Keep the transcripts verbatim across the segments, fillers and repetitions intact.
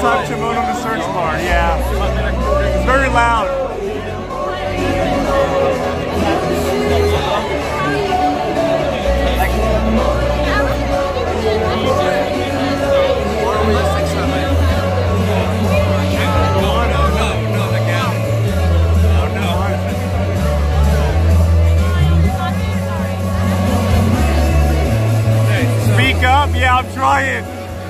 type Timon on the search bar, yeah. It's very loud. Speak up, yeah, I'm trying.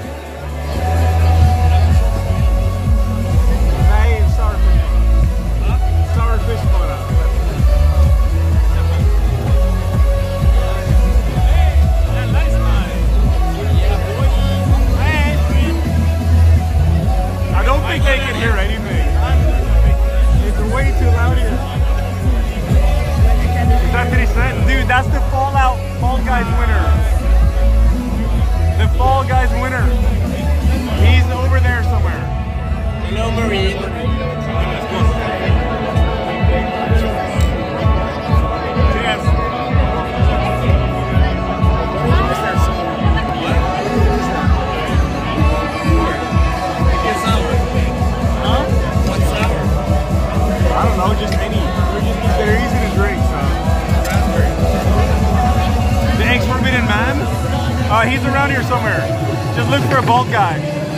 I don't think they can hear anything. It's way too loud here. Is that fifty cent? Dude, that's the Fallout Fall Guys winner. The Fall Guys winner. He's over there somewhere. Hello, Marine. Yes. Huh? What's sour? I don't know, just any. They're, just, they're easy to drink, so. Raspberry. The ex-forbidden man? Uh, he's around here somewhere. Just look for a bald guy.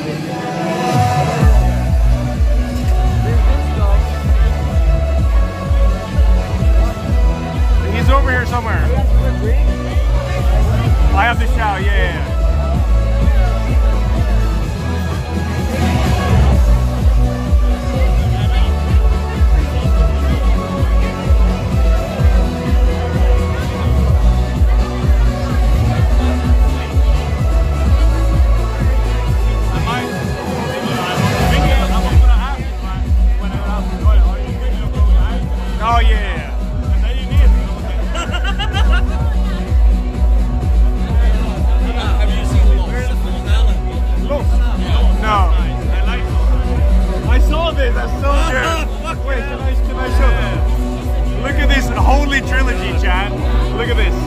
He's over here somewhere. I have to shout, yeah, yeah, yeah. Oh yeah. Have you seen Where's the Full Melon? No. I saw this. That's so good. Wait, can I, can I show them? Look at this holy trilogy, chat. Look at this.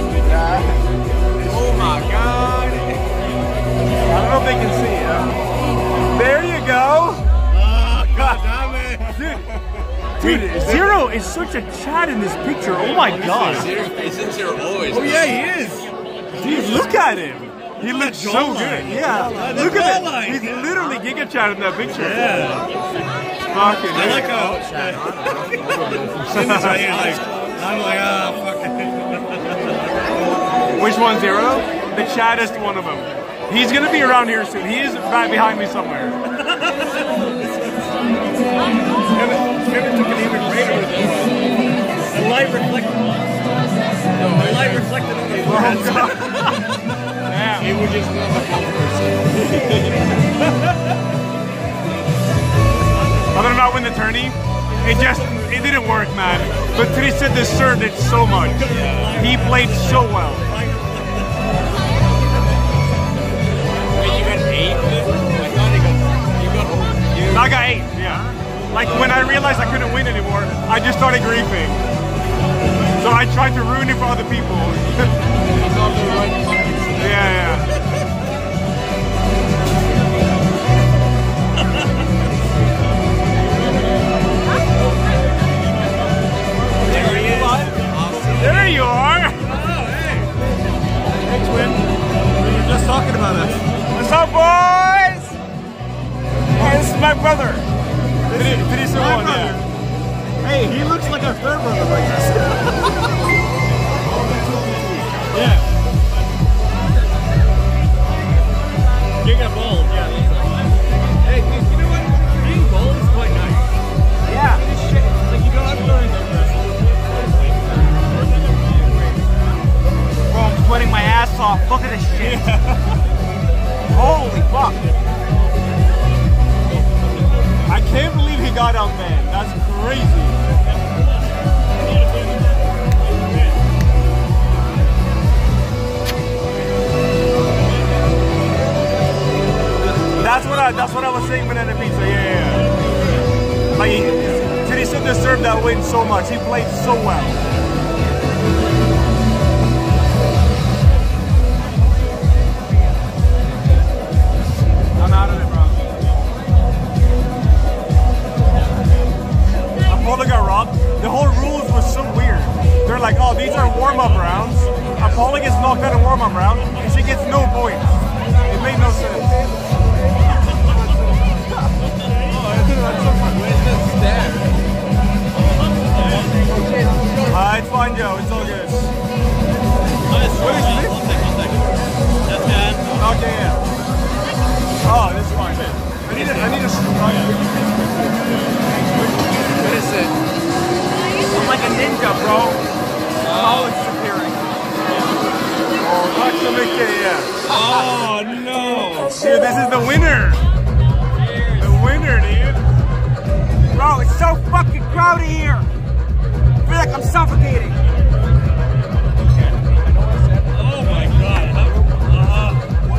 Oh my god. I don't know if they can see it. Huh? There you go. Oh, god damn it. Dude, Dude, Zero is such a chat in this picture. Oh my god. He's in Zero always. Oh yeah, he is. Dude, look at him. He looks so jawline. good. Yeah. The Look at that. jawline. He's literally Giga Chat in that picture. Yeah. Fucking I like how Shin's right here, like, I'm like, ah, fuck it. Which one, Zero? The chattest one of them. He's gonna be around here soon. He is right behind me somewhere. Kevin took an even greater with this. The light reflected. The light reflected on the forehead. Damn. He would just love a Other than not win the tourney, it just it didn't work, man. But Tristan deserved it so much. He played so well. Wait, you got eight? I thought you got you got you I got eight, yeah. Like when I realized I couldn't win anymore, I just started griefing. So I tried to ruin it for other people. Yeah, yeah. There he is. There you are. Oh, hey. Hey, twin. We were just talking about us. What's up, boys? Oh, this is my brother. Did he, did he My one, brother. yeah. Hey, he looks like our third brother like this. Yeah. Giga bald, yeah. Hey, you know what? Being bald is quite nice. Yeah. It's shit. Like, you don't have to learn that. Bro, I'm sweating my ass off. Look at this shit. Holy fuck. I can't believe he got out, man. That's crazy. That's what I that's what I was saying, Banana Pizza, yeah, yeah. Like, Tristan deserved that win so much. He played so well. I'm out of it, bro. warm-up rounds. Apollo gets knocked out in warm-up round, and she gets no points. It made no sense. Uh, it's fine, Joe. It's all good. What is this? Okay, yeah. Oh, this is fine. I need a, I need a. What is it? I'm like a ninja, bro. Oh, it's disappearing. Oh, that's the Mickey, yeah. Oh no! Dude, this is the winner. The winner, dude. Bro, it's so fucking crowded here. I feel like I'm suffocating. Oh my god! Uh,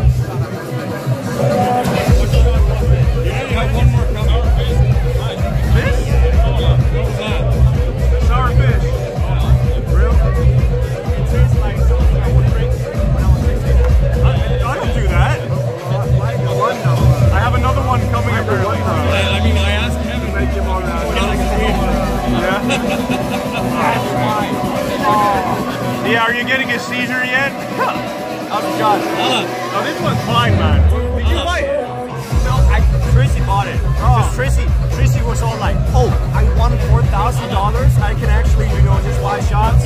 you have one more coming. Fish? What was that? Sour fish. Really? It tastes like something I would drink when I was sixteen. I, I don't do that. I have another one coming up early. I, I mean, I asked Kevin. Make him on that. Yeah. Oh. Yeah, are you getting a seizure yet? Oh god. Oh, this one's fine, man. Did you buy it? No, I, Tracy bought it. Because Tracy, Tracy was all like, oh, I won four thousand dollars. I can actually, you know, just buy shots.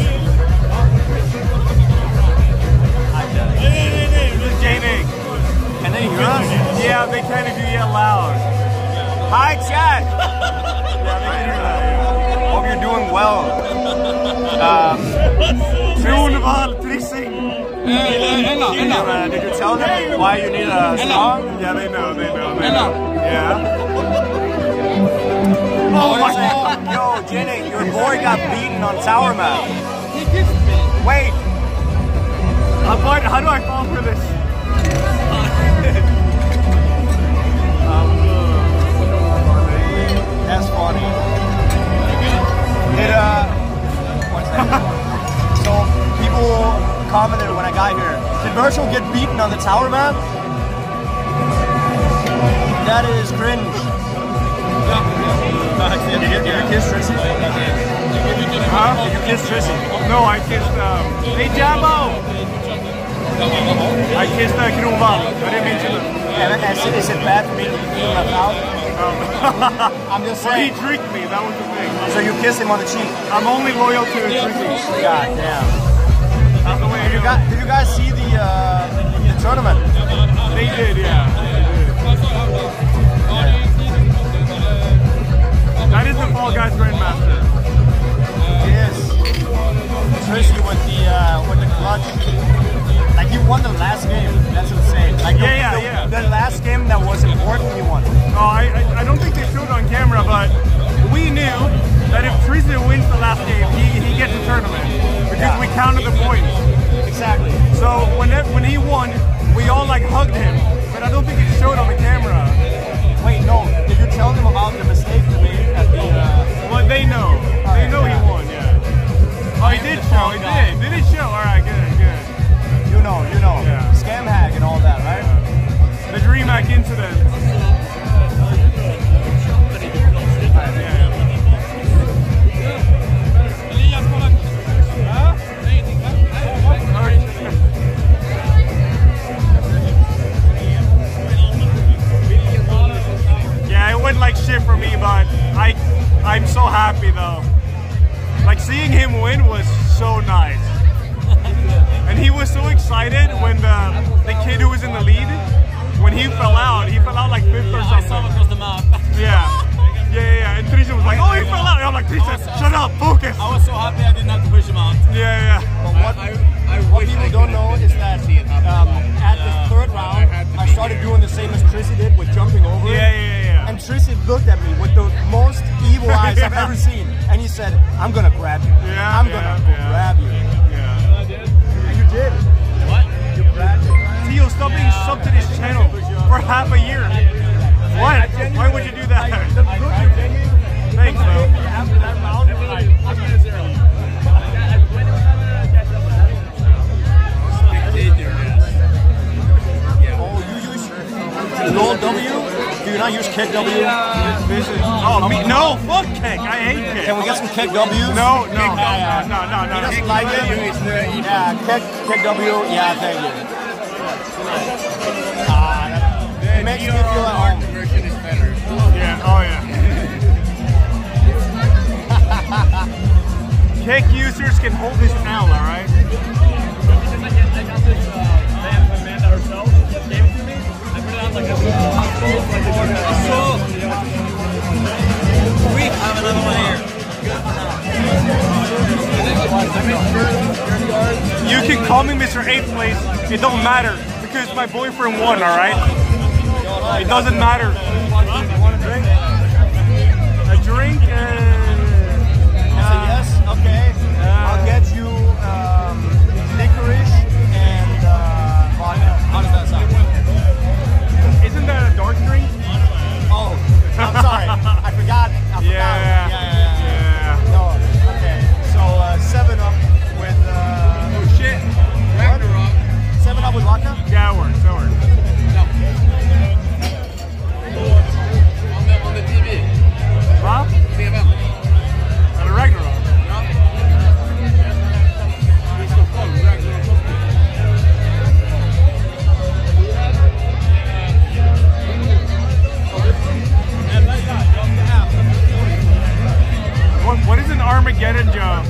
I get it. This is J-Nick. Can they hear us? Yeah, they can if you yell loud. Hi, Chad. Yeah, they can hear that. Yeah. Hope you're doing well. Um, Funeral trissing. did, you, uh, did you tell them why you need a song? Yeah, they know, they know, they know. Yeah. Oh my god. Yo, Jenny, your boy got beaten on Tower Map. Wait. How, far, how do I fall for this? That's funny. Did, uh, one second. So, people commented when I got here, did Virtual get beaten on the Tower Map? That is cringe. Did you, did you kiss Tracy? Huh? Did you kiss Tracy? No, I kissed, um, hey Jambo! I kissed uh, Kronwall. I didn't mean to. And, and is, is it bad for me to feel left out? I'm just Well, he saying. tricked me, that was the thing. So you kiss him on the cheek? I'm only loyal to his trickies. God damn. That's the way Did you guys, did you guys see the, uh, the tournament? They did, yeah. That is the Fall Guys Grandmaster. It is. Tracy with the, uh, with the clutch. Like, he won the last game. That's insane. Like, the, Yeah, yeah, the, yeah. the last game that was important, he won. Oh, I, I I don't think they showed on camera, but we knew that if Teresa wins the last game, he, he gets the tournament. Because Yeah. we counted the points. Exactly. So when that, when he won, we all like hugged him. But I don't think it showed on the camera. Wait, no. Did you tell them about the mistake you made at the, uh... But they know. They Alright, know yeah. he won, yeah. Oh, he did show. He did. Did it show? All right, good, good. You know, you know. Yeah. Scam hack and all that, right? The DreamHack incident. Yeah, it went like shit for me, but I, I'm so happy though. Like seeing him win was so nice. And he was so excited when the the kid who was in the lead, when he fell out, he fell out like fifth or something. I saw across the map. Yeah. Yeah, yeah, yeah. And Trisha was like, oh, he fell out. And I'm like, Trisha, shut up, focus. I was so happy I didn't have to push him out. Yeah, yeah. But what, I, I what wish people I don't could know have is that see it happen. um, at the Yeah. third round, I had to I be started here. doing the same as Tracy did with jumping over Yeah, it. yeah, yeah, yeah. And Tracy looked at me with the most evil eyes I've ever seen. And he said, I'm gonna grab you. Yeah, I'm yeah, gonna yeah. grab you. Yeah. And you did. What? You grabbed it. Tio, stop being sub to this channel for half a year. What? Why would you do that? The look you gave me Thanks, bro. after that round, oh, you use Lol W? do you not use kick W? This is, oh, me, no, fuck kick. I hate kick. Can we get some kick W's? No, no, no, yeah, no, no, no, He no. doesn't like it. Yeah, kick, kick W. Yeah, thank you. Ah, that, it makes me feel at home. version is better. Yeah, oh yeah. Kick users can hold this L, alright? I got this uh, band from Amanda herself. She gave it to me. I put it on like a like We have another one here. You can call me Mister Eighth Place. It don't matter because my boyfriend won, alright? It doesn't matter. You want a drink? A drink? Uh, I say yes, okay. I'll get you um, licorice and uh, vodka. How does that sound? Isn't that a dark drink? Oh, I'm sorry. I forgot. I forgot. Yeah. Yeah, yeah, yeah. Yeah. No, okay. So uh, seven up with uh, Oh shit. Ragnarok. seven up with vodka. Yeah, it works. That works. No. On the, on the T V. Huh? Think about it. On the Ragnarok. Ja. I Stockholm, Ragnarok Hospital. What, what is an Armageddon jump?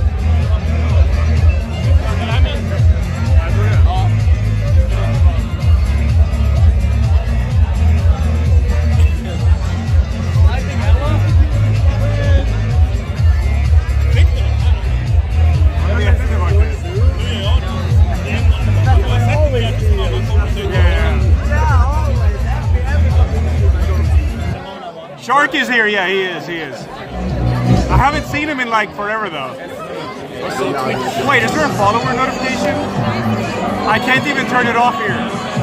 Shark is here, yeah, he is, he is. I haven't seen him in like forever though. Wait, is there a follower notification? I can't even turn it off here.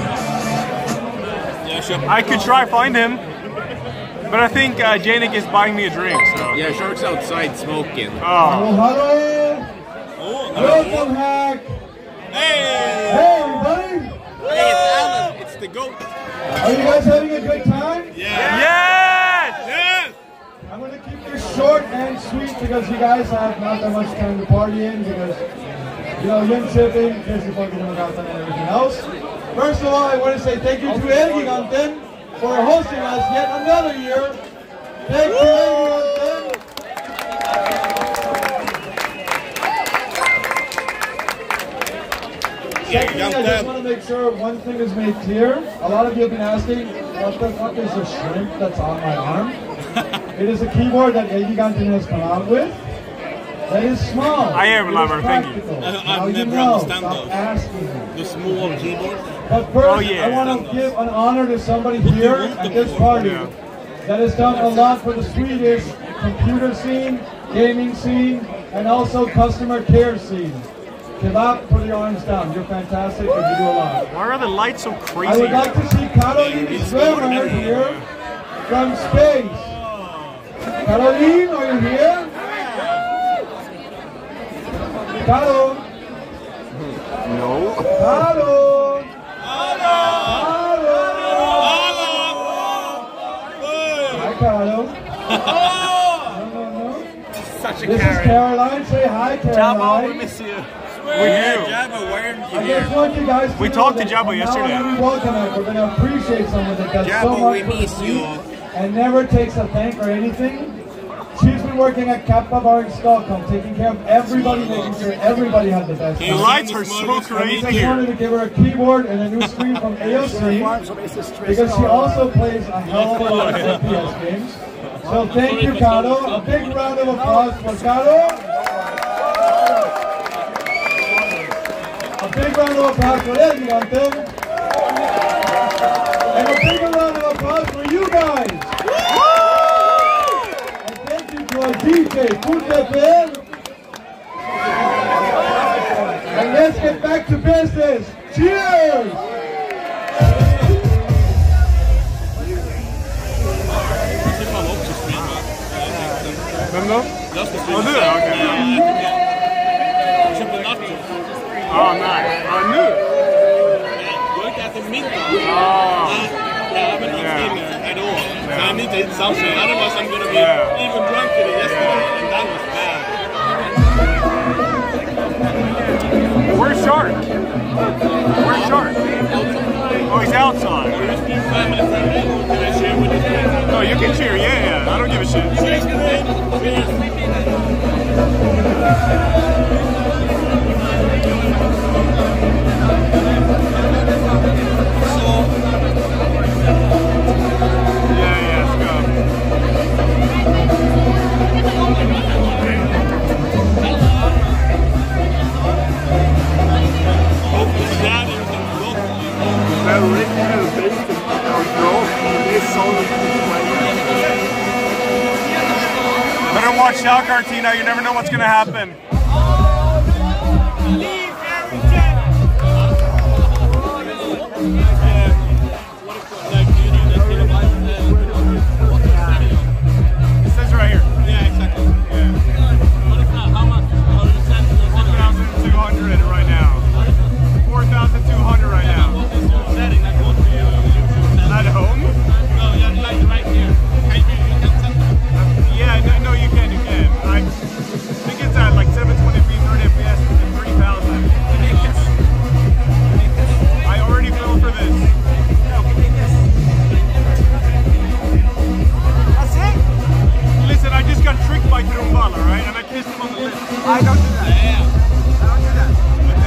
Yeah, sure. I could try find him, but I think uh, Janik is buying me a drink, so. Yeah, Shark's outside smoking. Oh. Hello, welcome hack. Hey! Hey, everybody. Hey, it's Alan. It's the goat. Are you guys having a good time? Yes! Yes! I'm going to keep this short and sweet because you guys have not that much time to party in because, you know, Jönköping, Kristdemokraterna and everything else. First of all, I want to say thank you to Elgiganten for hosting us yet another year. Thank you, Elgiganten. Secondly, I just want to make sure one thing is made clear. A lot of you have been asking, what the fuck is a shrimp that's on my arm? It is a keyboard that Elgiganten has come out with. That is small. I am, It is lover, thank you. practical. I- Now I've you never know, understand stop those. asking me. The small keyboard. But first, Oh, yeah. I want to give an honor to somebody here at this party Yeah. that has done a lot for the Swedish computer scene, gaming scene, and also customer care scene. Kebab, put your arms down. You're fantastic and you do a lot. Why are the lights so I crazy? would like to see Caroline Swimmer here from space. Caroline, are you here? Caro? No. Caro? Caro? Hi, Caro. No, no, no. Such a This is Caroline. Say hi, Caroline. miss you. We do. Jabba, why aren't you I just want you guys to We know talked to that Jabba from yesterday. Now on every welcome night, we're going to appreciate someone that does so Jabba, much we for the miss scene you. and never takes a thank or anything. She's been working at Kappa Bar in Stockholm, taking care of everybody, making sure everybody had the best The time. lights are so I just crazy wanted here. to give her a keyboard and a new screen from A O C because she also plays a hell of a lot of F P S games. So thank you, Caro. A big round of applause for Caro. A big round of applause for Elgiganten. And a big round of applause for you guys. And thank you to our D J, Kutleper. And let's get back to business. Cheers! Vem då? Jag ska Ja, spela. du är okej. Jag köpte nachos. Ja, nej. Ja, nu. Jag har inte ätit middag. Ja. Ja, men inte Ja. till. Hejdå. Yeah. I need to eat something, otherwise I'm gonna be Yeah. even drunker than yesterday, and that was bad. Where's Shark? Where's Shark? Oh, he's outside. Family friendly, can I share with you? No, you can cheer. Yeah, yeah. I don't give a shit. Cheers, Cheers. Yeah, yeah. Let's go. Better watch out, Cartina. You never know what's gonna happen. It says right here. Yeah, exactly. Yeah. What is that? How much? How do you send four thousand two hundred right now. four thousand two hundred right now. What is your setting? Like, what do you YouTube At home? No, yeah, like right here. Can you, you can set that? Yeah, no, no, you can, you can. I think it's at like seven twenty p, thirty F P S, and three thousand. I already filmed for this. That's it? Listen, I just got tricked by Trumbala, right? And I kissed him on the lips. I don't do that. Yeah. I don't do that.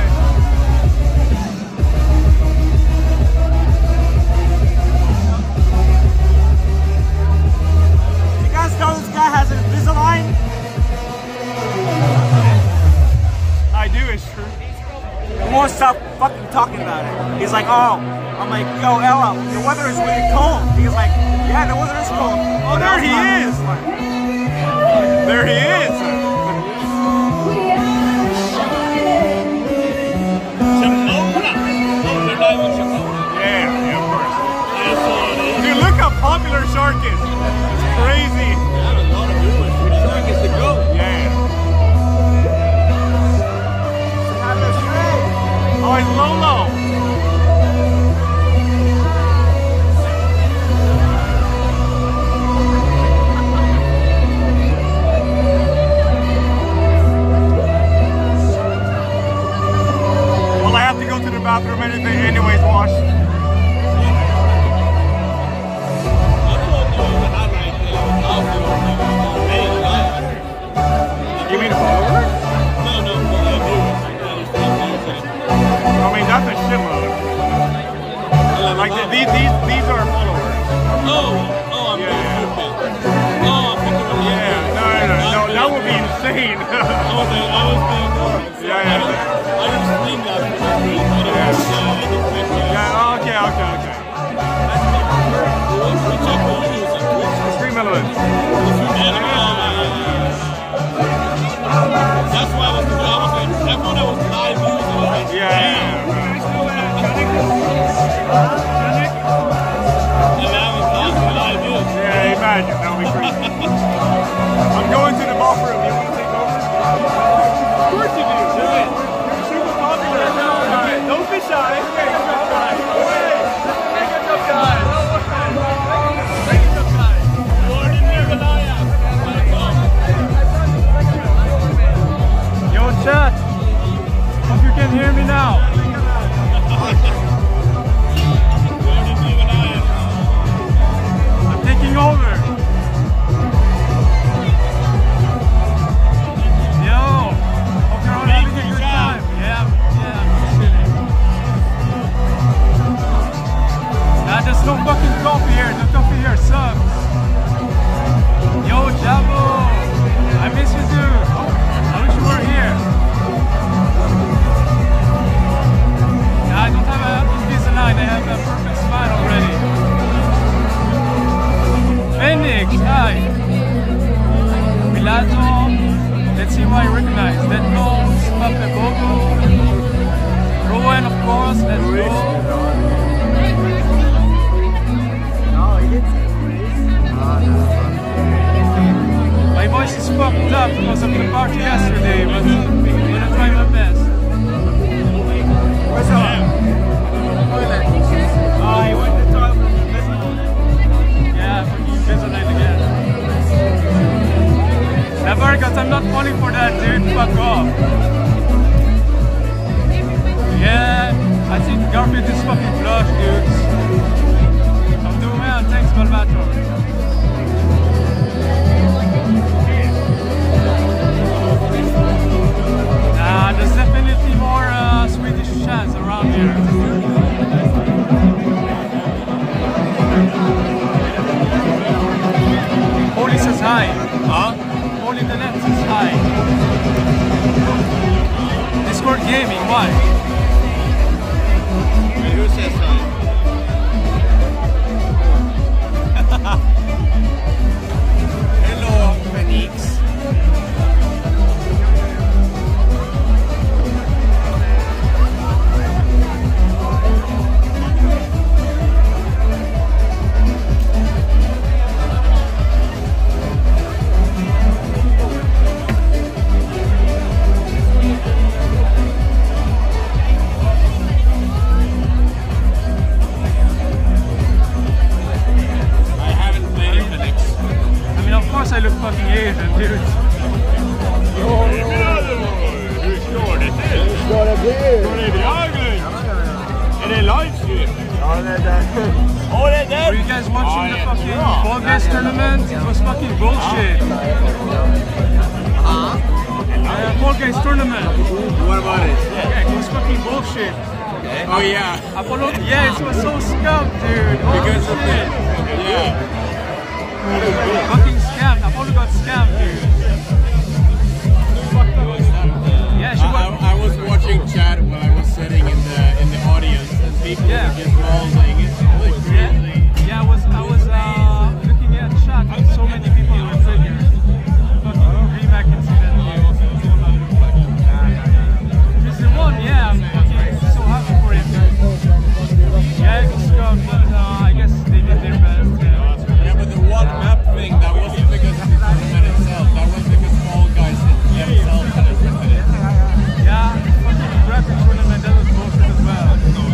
You guys know this guy has an Invisalign? I do, it's true. He won't stop fucking talking about it. He's like, oh. I'm like, yo, Ella, the weather is really cold. He's like, yeah, the weather is cold. Oh, there he is. There he is. Shimoda. Oh, they're not even Shimoda. Yeah, yeah, of course. Yeah, so they Dude, look how popular Shark is. It's crazy. have a lot of viewers. Which shark is the goat? Yeah. Oh, it's Lolo. Well, I have to go to the bathroom anything, anyways, wash. I thought you would have like uh, thousands of main lives. You mean followers? No, no, for the viewers. I mean, that's a shitload. Like, the, these, these, these are followers. Oh, oh, I'm Yeah, yeah. stupid. Oh, I'm thinking of Yeah, no, no, no, no, that would be insane. Oh, the, I was being honest. Yeah, yeah. I just think that for some reason. I don't know. I just think that. Yeah, okay, okay, okay. We check what you're using. Three millimeters. That's why I was, I was like, I thought I was live views. I was like, Yeah, yeah, and I was thousand live views. yeah, imagine, that would be crazy. I'm going to the bathroom, you want to take over? Of course you do, do it. You're super popular. Alright, don't be shy. Yo, chat. Hope you can hear me now. I'm taking over. Yo, hope you're all having a good time. Yeah, yeah, I'm chilling. Nah, there's no fucking coffee here. The coffee here sucks. Yo, Jabo, I miss you, dude. I wish you were here. Nah, I don't have a Invisalign. I have a perfect smile already. Phoenix, hi. Milano, let's see who I recognize. Dead Bones, Pape Bogo, Rowan, of course, let's go. My voice is fucked up because of the party yesterday, but I'm gonna try my best. Where's that? Oh, he went to toilet. Yeah, fucking I'm not falling for that, dude. Fuck off. Yeah, I think Garfield is fucking flush, dudes. I'm doing well, thanks, Valvator. Nah, there's definitely more uh, Swedish chants around here. Holy says hi. Huh? Holy the net says hi. Discord Gaming, why? Wait, who says hi? Hello, Phoenix. I look fucking Asian, dude. Hur står det till? Hur står det till? Står det dragning? Är det livestream? Ja, det är det. Åh, det är det! Were you guys watching the fucking Fall Guys tournament? It was fucking bullshit. Uh, Fall Guys tournament. What about it? Yeah, it was fucking bullshit. Oh yeah. I followed, yeah, it was so scum, dude. Holy Because of shit. it. Yeah. Fucking scammed. Apollo got scammed, dude. Yeah, she I, was. I, I was watching chat while I was sitting in the in the audience, and people Yeah. were just balding. It's like Yeah, crazy. yeah, I was, I was uh, looking at chat and so many people were triggered. Fucking Remac incident. Mister One, yeah, I'm fucking so happy for him. Yeah, it was scum, but uh, I guess they did their best. Yeah. Yeah, but the one map thing, that wasn't because of the tournament itself. That was because Fall Guys themselves had written it. Yeah, fucking graphic tournament, that was bullshit as well.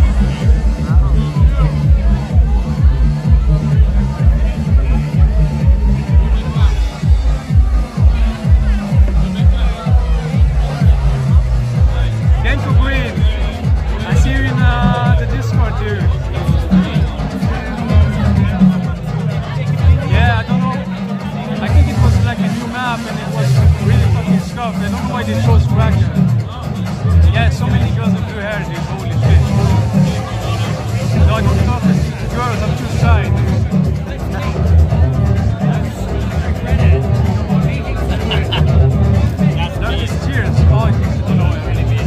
Genko Green, I see you in uh, the Discord, dude. Yeah, I don't know. I think it was like a new map and it was really fucking scuffed. I don't know why they chose Kraken. Yeah, so many girls with blue hair, dude. Holy shit. No, I don't talk to girls, I'm too shy, dude. That is cheers. Oh, I don't know.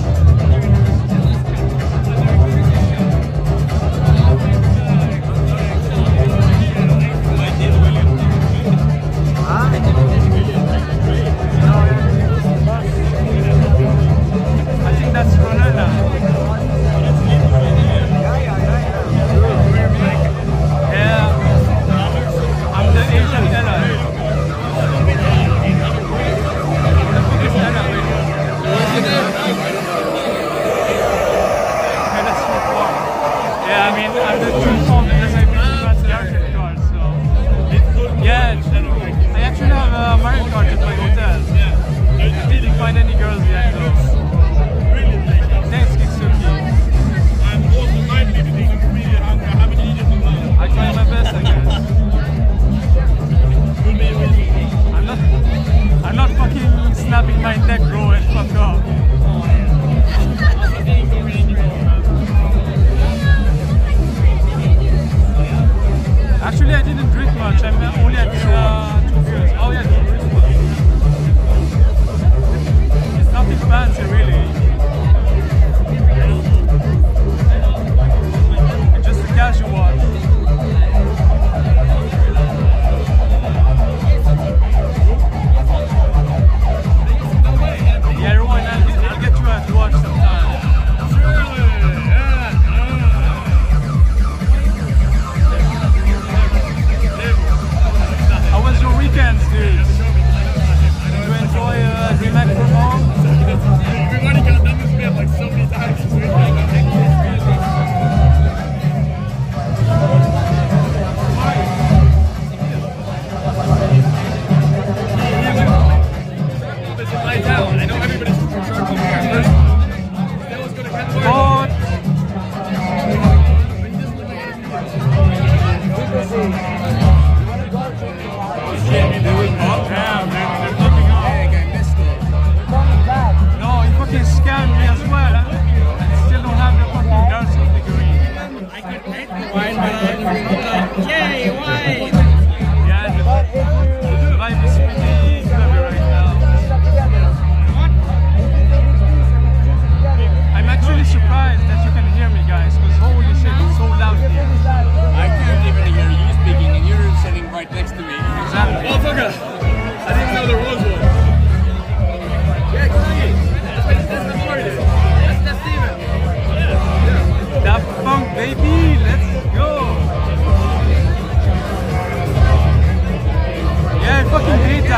I think that's Ronella. Yeah, I'm the Asian Ella. What the fuck is Ella? Okay, that's so far. Yeah, I mean, I'm the true form because I really got the arcade card, so. Yeah, I actually have a Mario Kart at my hotel. I didn't find any girls yet, though. Thanks, Kitsuki. I try my best, I guess. I'm not, I'm not fucking snapping my neck, bro, and fuck off. Actually, I didn't drink much. I'm only at uh, two beers. Oh yeah, two beers. It's nothing fancy, really. It's just a casual watch. Yeah, Rowan, I'll get, I'll get you a watch sometime. How was your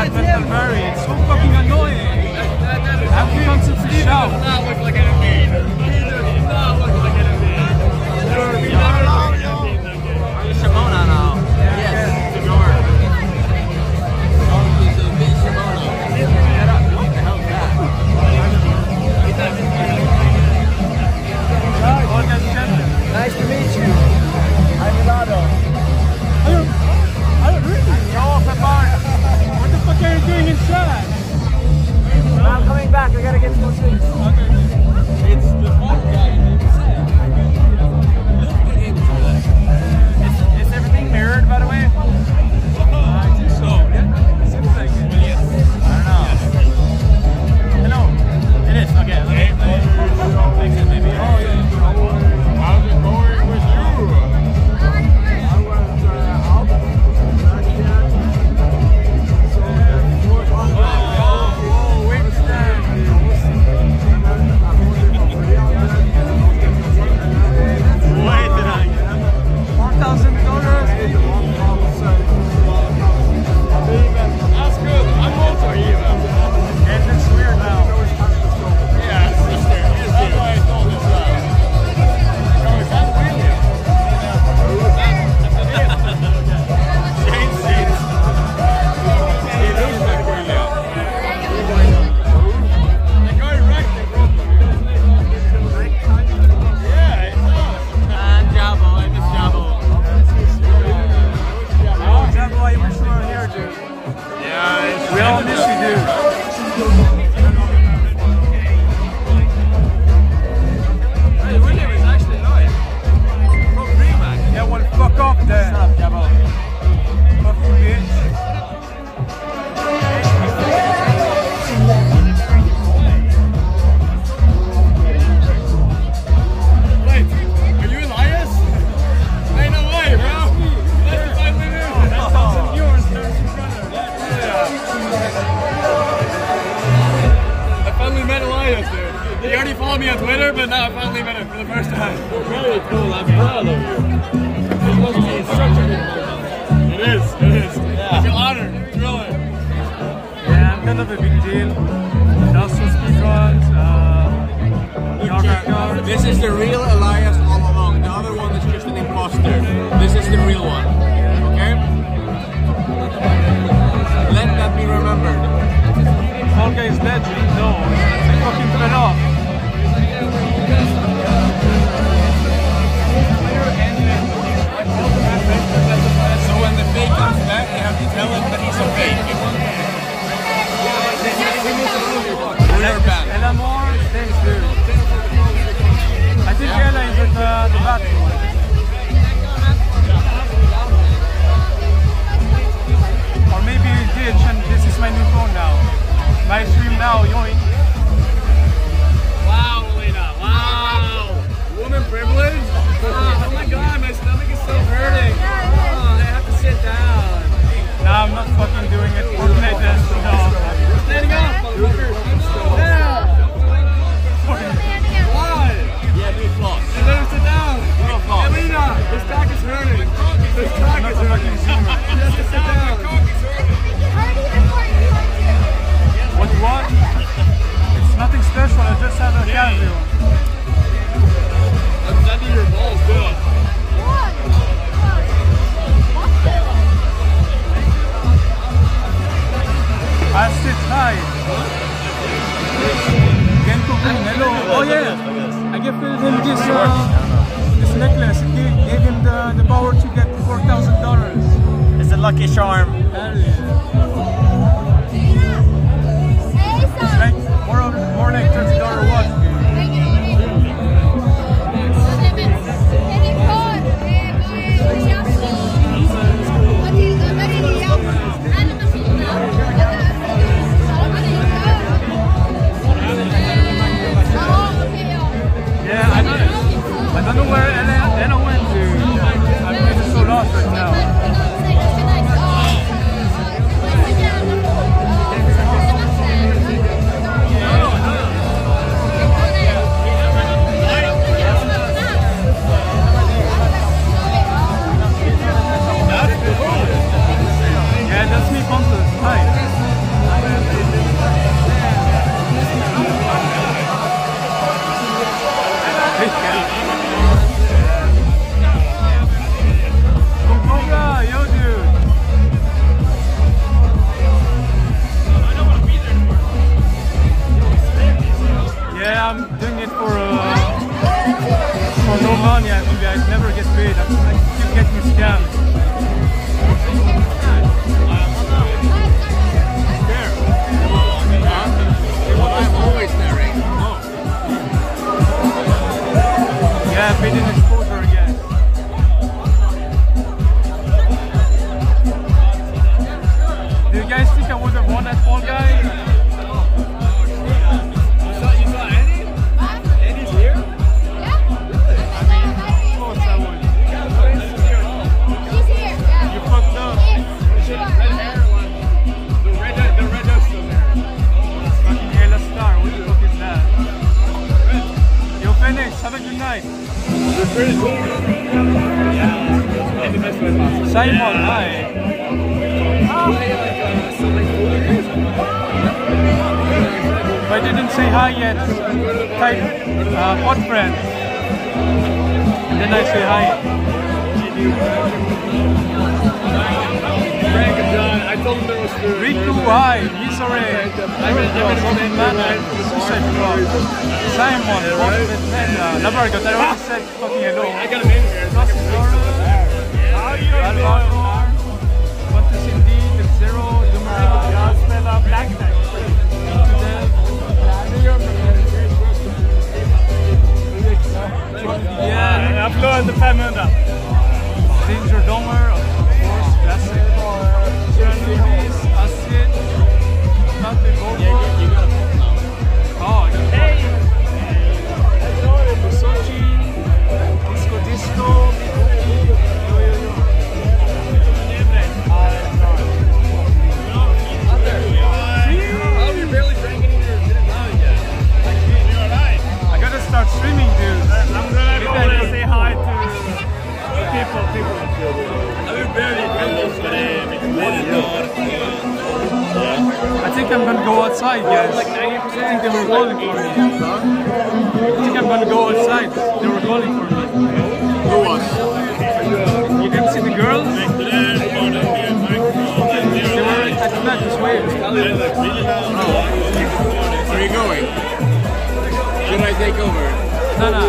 that mental vary. It's so fucking annoying. I have to constantly shout. Not look like enemy. He does not look like enemy. Are you Shimona now? Yes. Sure. Nice to meet you. I'm Milano. I don't, I don't really. What the fuck are you doing inside? I'm coming back. I gotta get some things. It's the fun guy himself. Is, is everything mirrored, by the way? Uh, I think so. Yeah. Seems like it. Yes. I don't know. Hello. It is. Okay. Let me fix it maybe. Oh, yeah. How's it going with you? I was uh, out last year. So the fourth one. Oh, wait stand. Wait did I Four thousand dollars. That's good. I'm also even. It looks weird now. Yeah, sister. That's why I told this out. No, is that William? Shane seats? He looks like William. The guy wrecked it, bro. Yeah, it does. And Jabo, I miss Jabo. Oh, is that why you wish you were here, dude? Yeah, We all miss you, dude. Hey, William is actually nice. From Remax. Yeah, well, fuck off then. Shut up, Jabo. Fucking bitch. Wait, are you Elias? Hey, no way, bro. Nice to finally meet you. That thousand yours, there's your brother. I finally met Elias, dude. He already followed me on Twitter, but now I finally met him for the first time. Very cool. I'm proud of you. This must be such a good moment. It is. It is. Yeah. I feel honored. Really. Yeah, I'm kind of a big deal. Also speedruns, uh, Yarmouth Yards. This is the real Elias all along. The other one is just an imposter. This is the real one. Okay? Let that be remembered. Fall Guys legend, no. I fucking fell off. So when the fake comes back, they have to tell him that he's a fake. We're bad. Ella Moore, thanks, dude. I think Ella is at uh, the bathroom. Or maybe you did, and this is my new phone now. My stream now, yoink. Wow, Lena. Wow. Woman privilege? Oh, oh my god, my stomach is so hurting. Oh, I have to sit down. Nah, I'm not fucking doing it. Fortnite is, no. Standing up, motherfucker. Yeah. Why? Yeah, be floss. You better sit down. Real floss. Hey, Lena, his back is hurting. His back I'm not is a hurting. fucking zoomer. He has to sit down. What, what? It's nothing special, I just have a casual. I'm sending your balls good. I sit high. Genko Green, hello. Oh yeah, I gifted him this uh, this necklace. It gave, gave him the, the power to get four thousand dollars. It's a lucky charm. Hell yeah. It's like more, of, more like thirty dollars watch. Yeah, I don't, I don't know where Ella, Ella went to. I'm just so lost right now. say hi yet. Type uh, pod friend. And then I say hi. Frank and John, I told them there was food. Riku, hi. Misore. Something man. Suicide Club. Simon. Boston Meta. Labargot. I already said fucking hello. I got him in here. Rusty Laura. Alvaro. Quantus Indeed. Zero. Lumero. Black tag. Yeah, Jag förlorade fem hundra. Danger Domer, of course, classic. Chernobyl, Acid, Nothing Volvo. Oh, hey! Sochi, Disco Disco. Yo, yo, yo. Oh, you barely drank any of your didn't know yet. I gotta start streaming, dude. I'm gonna go and say hi to people, people. I think I'm gonna go outside, guys. I think they were calling for me. I think I'm gonna go outside. They were calling for me. Who was? You didn't see the girls? They were at the back this way. Where are you going? Should I take over? No, no.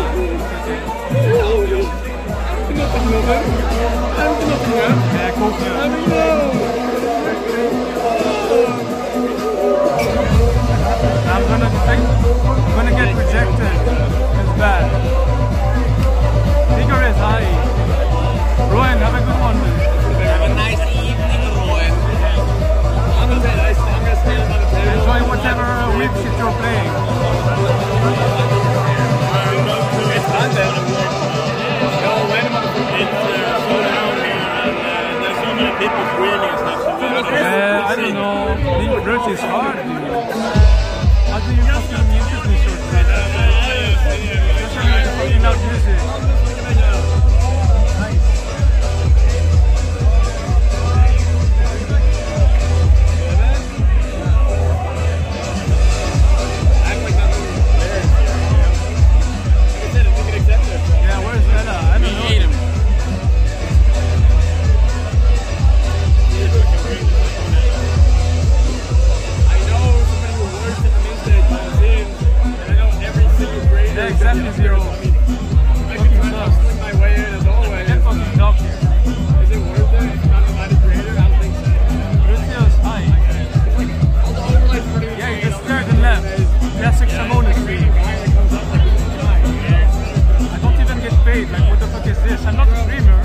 Yeah, cool. I'm gonna, I'm gonna get rejected. It's bad. Vigor is high. Rowan, have a good one. Have a nice evening, Rowan. I'm gonna say nice. I'm gonna stand on the table. Enjoy whatever weak shit you're playing. It's fun then. No, random on the food. It's uh, so down here, and uh, there's so many people screaming and stuff. So Uh, I don't know. Being British is hard, dude. How do you fucking mute this or shit? Especially with the fucking loud music. Yeah, where's Bella? I don't know. Hate him. I know somebody who works at the Minstead comes in, and I know every single grader. Yeah, exactly zero. I can try to sling my way in as always. I can't fucking talk here. Is it worth it? It's not a lot of grader? I don't think so. Rutio's high. All the overlays for Yeah, you just third and left. Classic Samonis. I don't even get paid. Like, what the fuck is this? I'm not a streamer.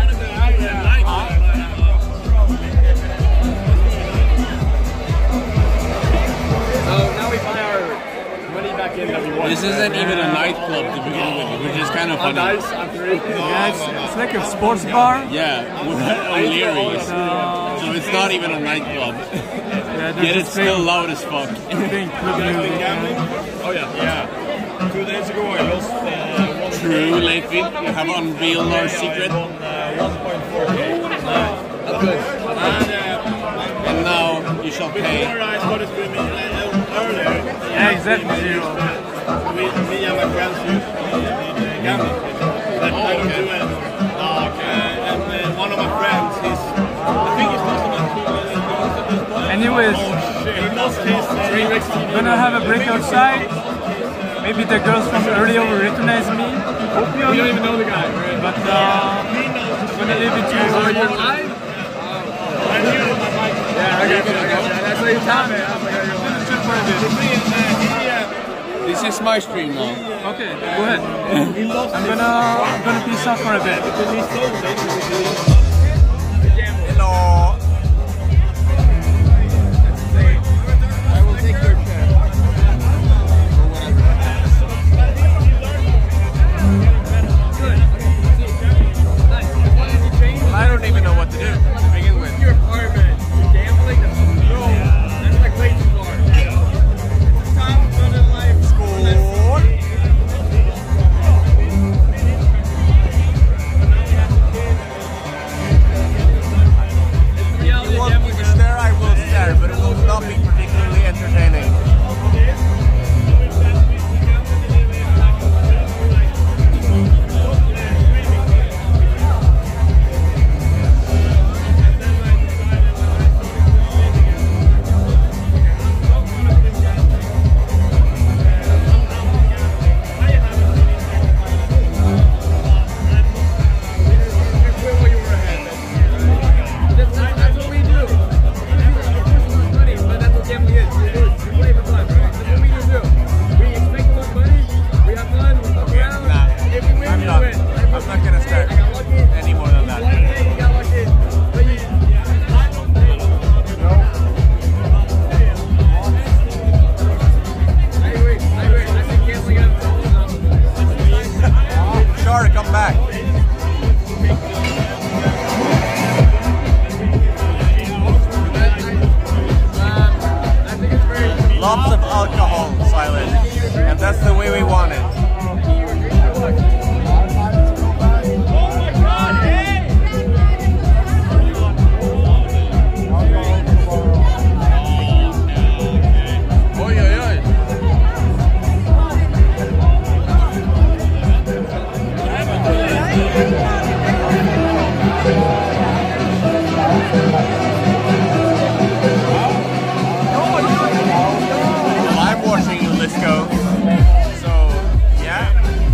So now we buy our money back in that we won. This isn't even a nightclub to begin with, which is kind of On funny. dice, on three. Yeah, it's, it's like a sports bar. Yeah, we're at O'Leary's. Uh, So it's not even a nightclub. yeah, Yet there's it's still loud as fuck. thing, club music. Yeah. oh yeah, yeah. Two days ago I lost uh, one True, Leify. You have unveiled our secret. on uh, one point four K. That's good. And uh, And now you shall pay. before I started streaming uh, earlier, Yeah, exactly zero. we, me and my friends used to be gambling. But I don't do it. Uh, and uh, one of my friends, he's, I think he's lost about two million dollars at this point. Anyways, He lost his uh, gonna have a break outside. Maybe the girls from earlier will recognize me. We don't even know the guy, right? But uh, I'm gonna leave it to you. Oh, you're live? Yeah, I got you, I got you. That's what you tell me. I was like, oh, This is my stream now. Okay, go ahead. I'm gonna I'm gonna peace out for a bit. Hello. I will take your chair. I don't even know what to do to begin with. your apartment. You're gambling? No. That's like way too far. Time to live life. Skål! That's the way we want it. Oj, oj, oj. I'm watching Lisco. So, yeah.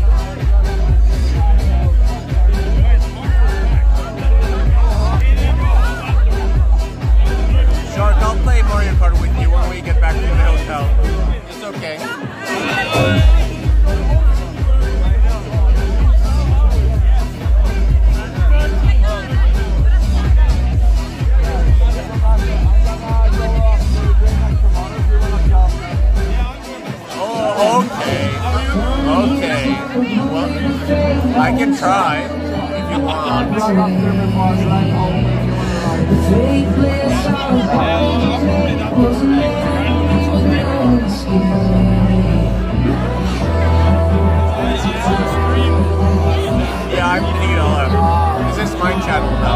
Shark, I'll play Mario Kart with you when we get back to the hotel. It's okay. Oh, okay. Okay. Well, I can try if you want. Yeah, I'm putting it all out. This is my channel now.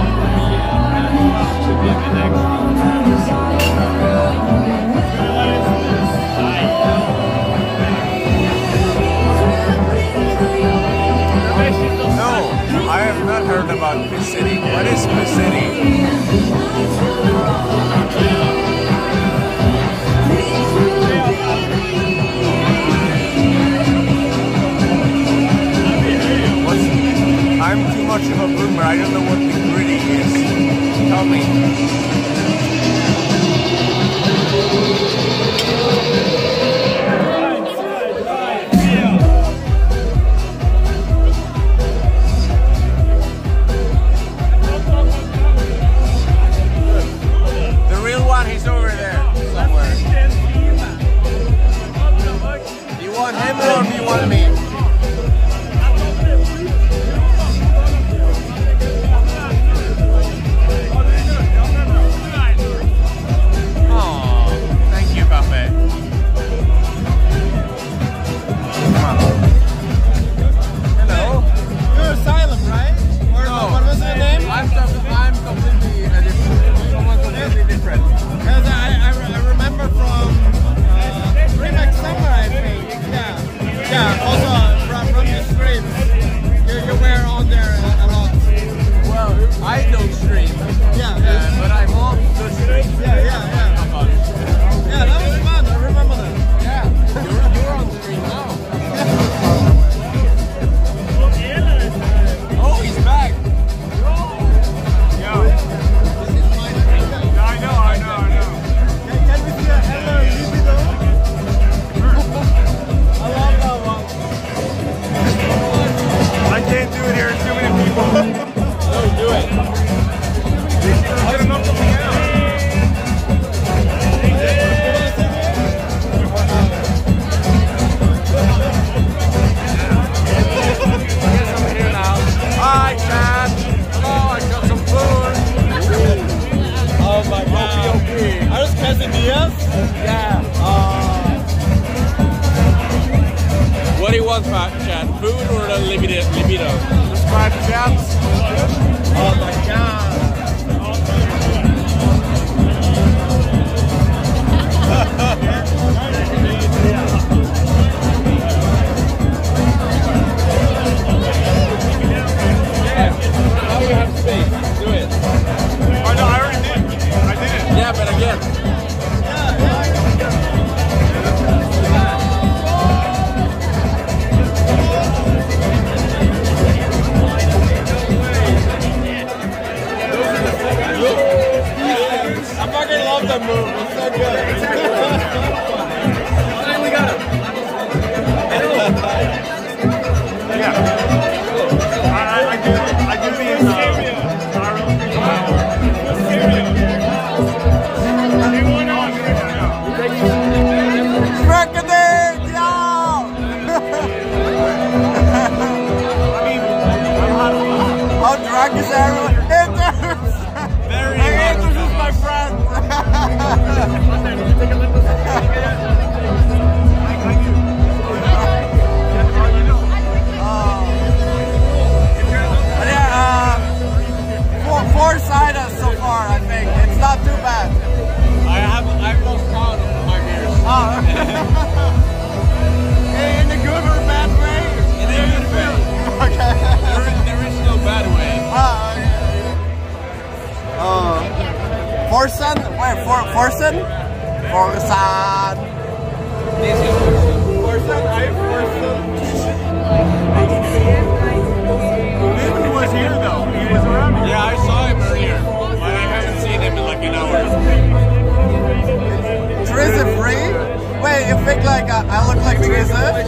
No, I have not heard about Piss City. What is Piss City? What's, I'm too much of a boomer. I don't know what the gritty is. Tell me. The real one, he's over there somewhere. Do you want him or do you want me? What do you want, chat? Food or the libido? libido? Subscribe, chat. Oh my god. Yeah. Now you have space. Do it. Oh no, I already did. I did it. Yeah, but again. I fucking love that move. It's so good. We got him. Yeah. I, I, I do. I do these. Uh, How drunk is everyone? Very. Hey, this is my friend. not too bad. I have I've lost count of my beers. Oh. In a good or bad way? In a good way. Okay. There is, there is no bad way. Ah, okay. Oh. Forsen? Wait, for Forsen? Forsen. This is Forsen? I Forsen. He was here though. He was around here. Yeah, I saw him earlier, but I haven't seen him in like an hour. Trizzy free? Wait, you think like uh, I look like Trizzy?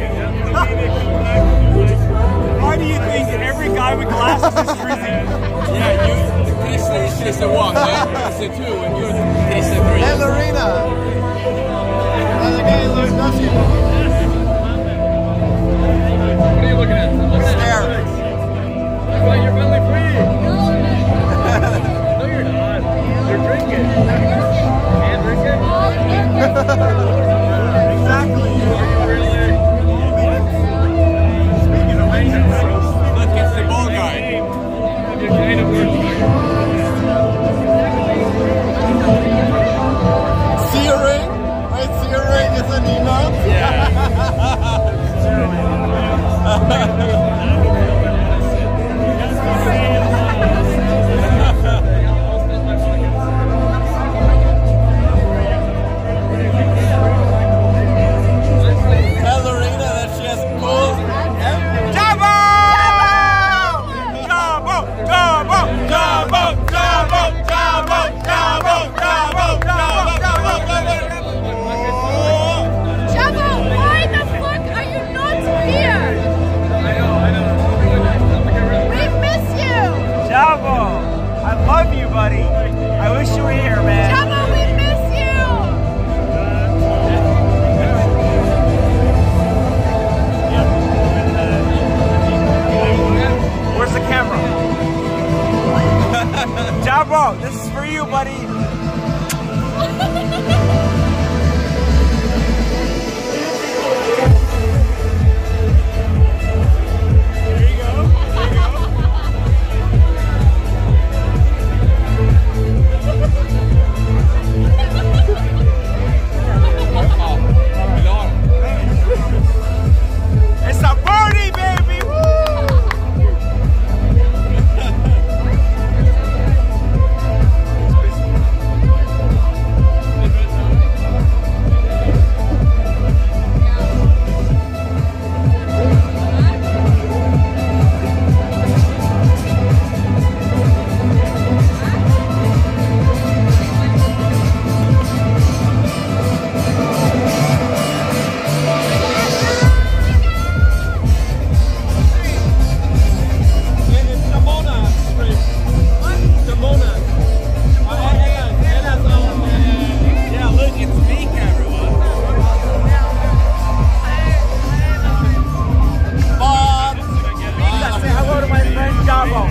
Why do you think every guy with glasses is Trizzy? Yeah, you. Chris is Trizzy one, right? Trizzy two, and you're Trizzy three. Hey, Lorena. Another guy looks nothing. What are you looking at? Look at Stare. That's why you're finally free. No, you're not. You're drinking. And drinking? Exactly. Look, it's the ball guy. You're kind of working. Searing? Wait, searing is an emote? Yeah. Tell Lorena that she has pulled. Jumbo! Jumbo! Jumbo! Jumbo! Jumbo! Jumbo! Jumbo! Jumbo! Jumbo! Jumbo, why the fuck are you not here? I know, I know. We miss you. Jumbo, I love you, buddy. I wish you were here, man. Jumbo, we miss you. Where's the camera? Jumbo, this is for you, buddy. It's a party, baby! Woo! Yeah, look, it's Mika, everyone. Bob! Say hello to my friend Jumbo.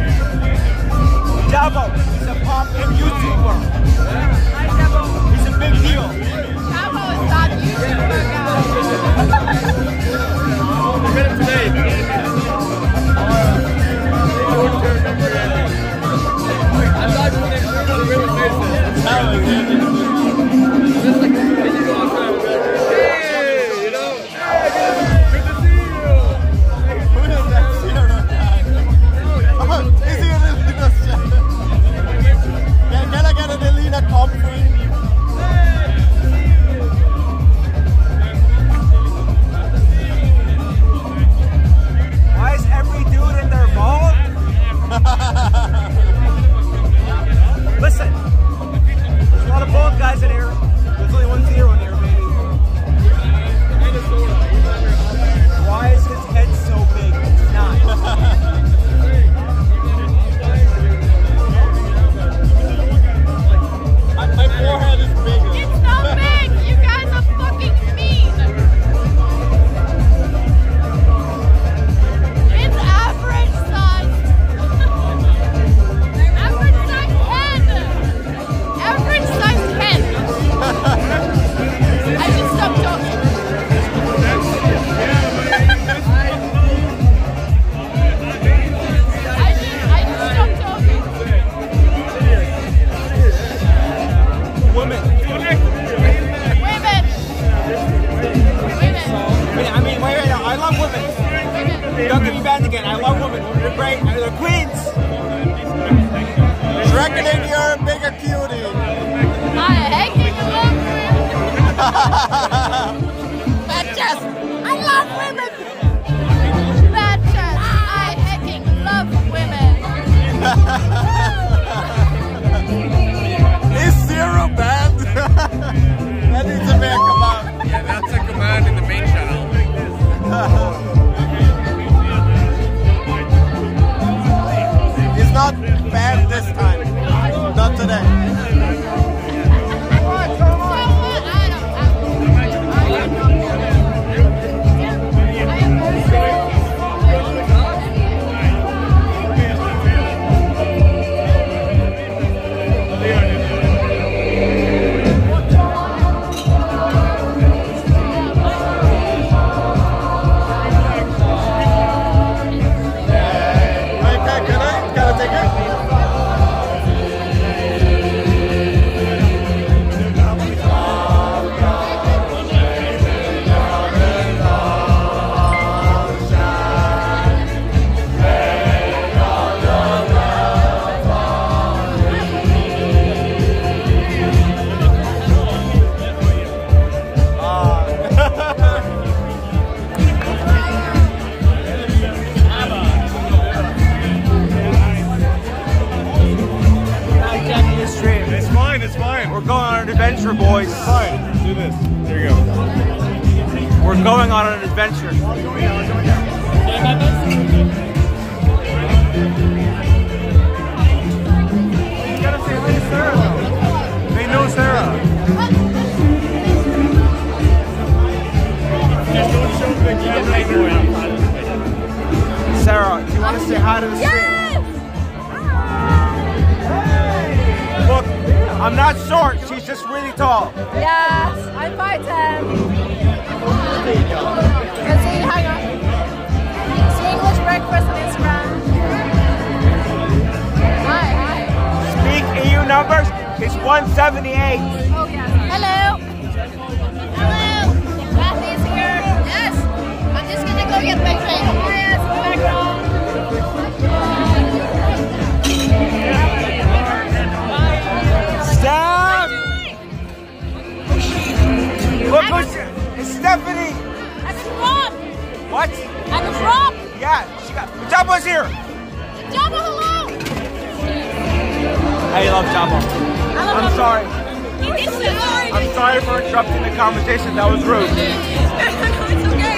Jumbo, he's a popular YouTuber. He's a big deal. Jumbo is not YouTuber, guys. I met him today. I thought when they turned on the real faces. Just like, then you go outside and be like, hey, you know, hey, good to see you. Who is that zero guy? Oh, is he an Elena chef? Can, can I get an Elena coffee? Why is every dude in their ball? Listen, there's a lot of bald I love women. They're great. They're queens. Reckoning you're a bigger cutie. I hate you, love women. Bitches, I love women. Bitches, I hecking love women. Is zero banned? That needs to be a command. Yeah, that's a command in the main channel. He's not banned this time. Not today. Adventure, boys. Fine, do this. Here you go. We're going on an adventure. You gotta say hi to Sarah though. They know Sarah. Sarah, do you want to say hi to the stream? Look, I'm not short, she's just really tall. Yes, I'm five ten. And see, hang on. See English breakfast on Instagram. Hi, hi. Speak E U numbers, it's one seventy-eight. Oh, yes. Hello. Hello. Kathy's here. Yes. I'm just gonna go get my drink. Yes, back home. Stop! Look who's it's Stephanie! At the drop! What? At the drop! Yeah, she got Jabbo's here! Jabbo, hello! I love Jabbo. I love I'm Jabbo. sorry. He did so sorry. I'm sorry for interrupting the conversation, that was rude. No, it's okay.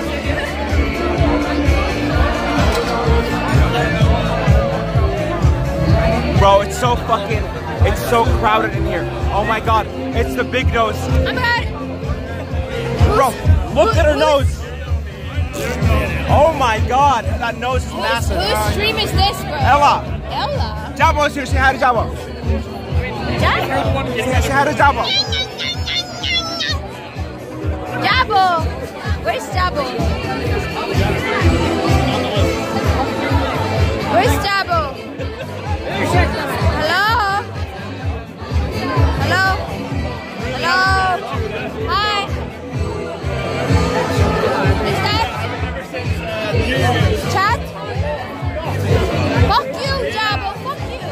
Bro, it's so fucking, it's so crowded in here. Oh my god, it's the big nose. I'm bad. Bro, look at her nose. Oh my god, that nose is Whose, massive. whose stream is this, bro? Ella. Ella? Jabbo's here, say hi to Jabbo. Jabbo? Say hi to Jabbo. Jabbo! Where's Jabbo? Where's Jabbo? Hello? Hello? Hello? Hi? Is that chat? Fuck you, Jabbo! Fuck you!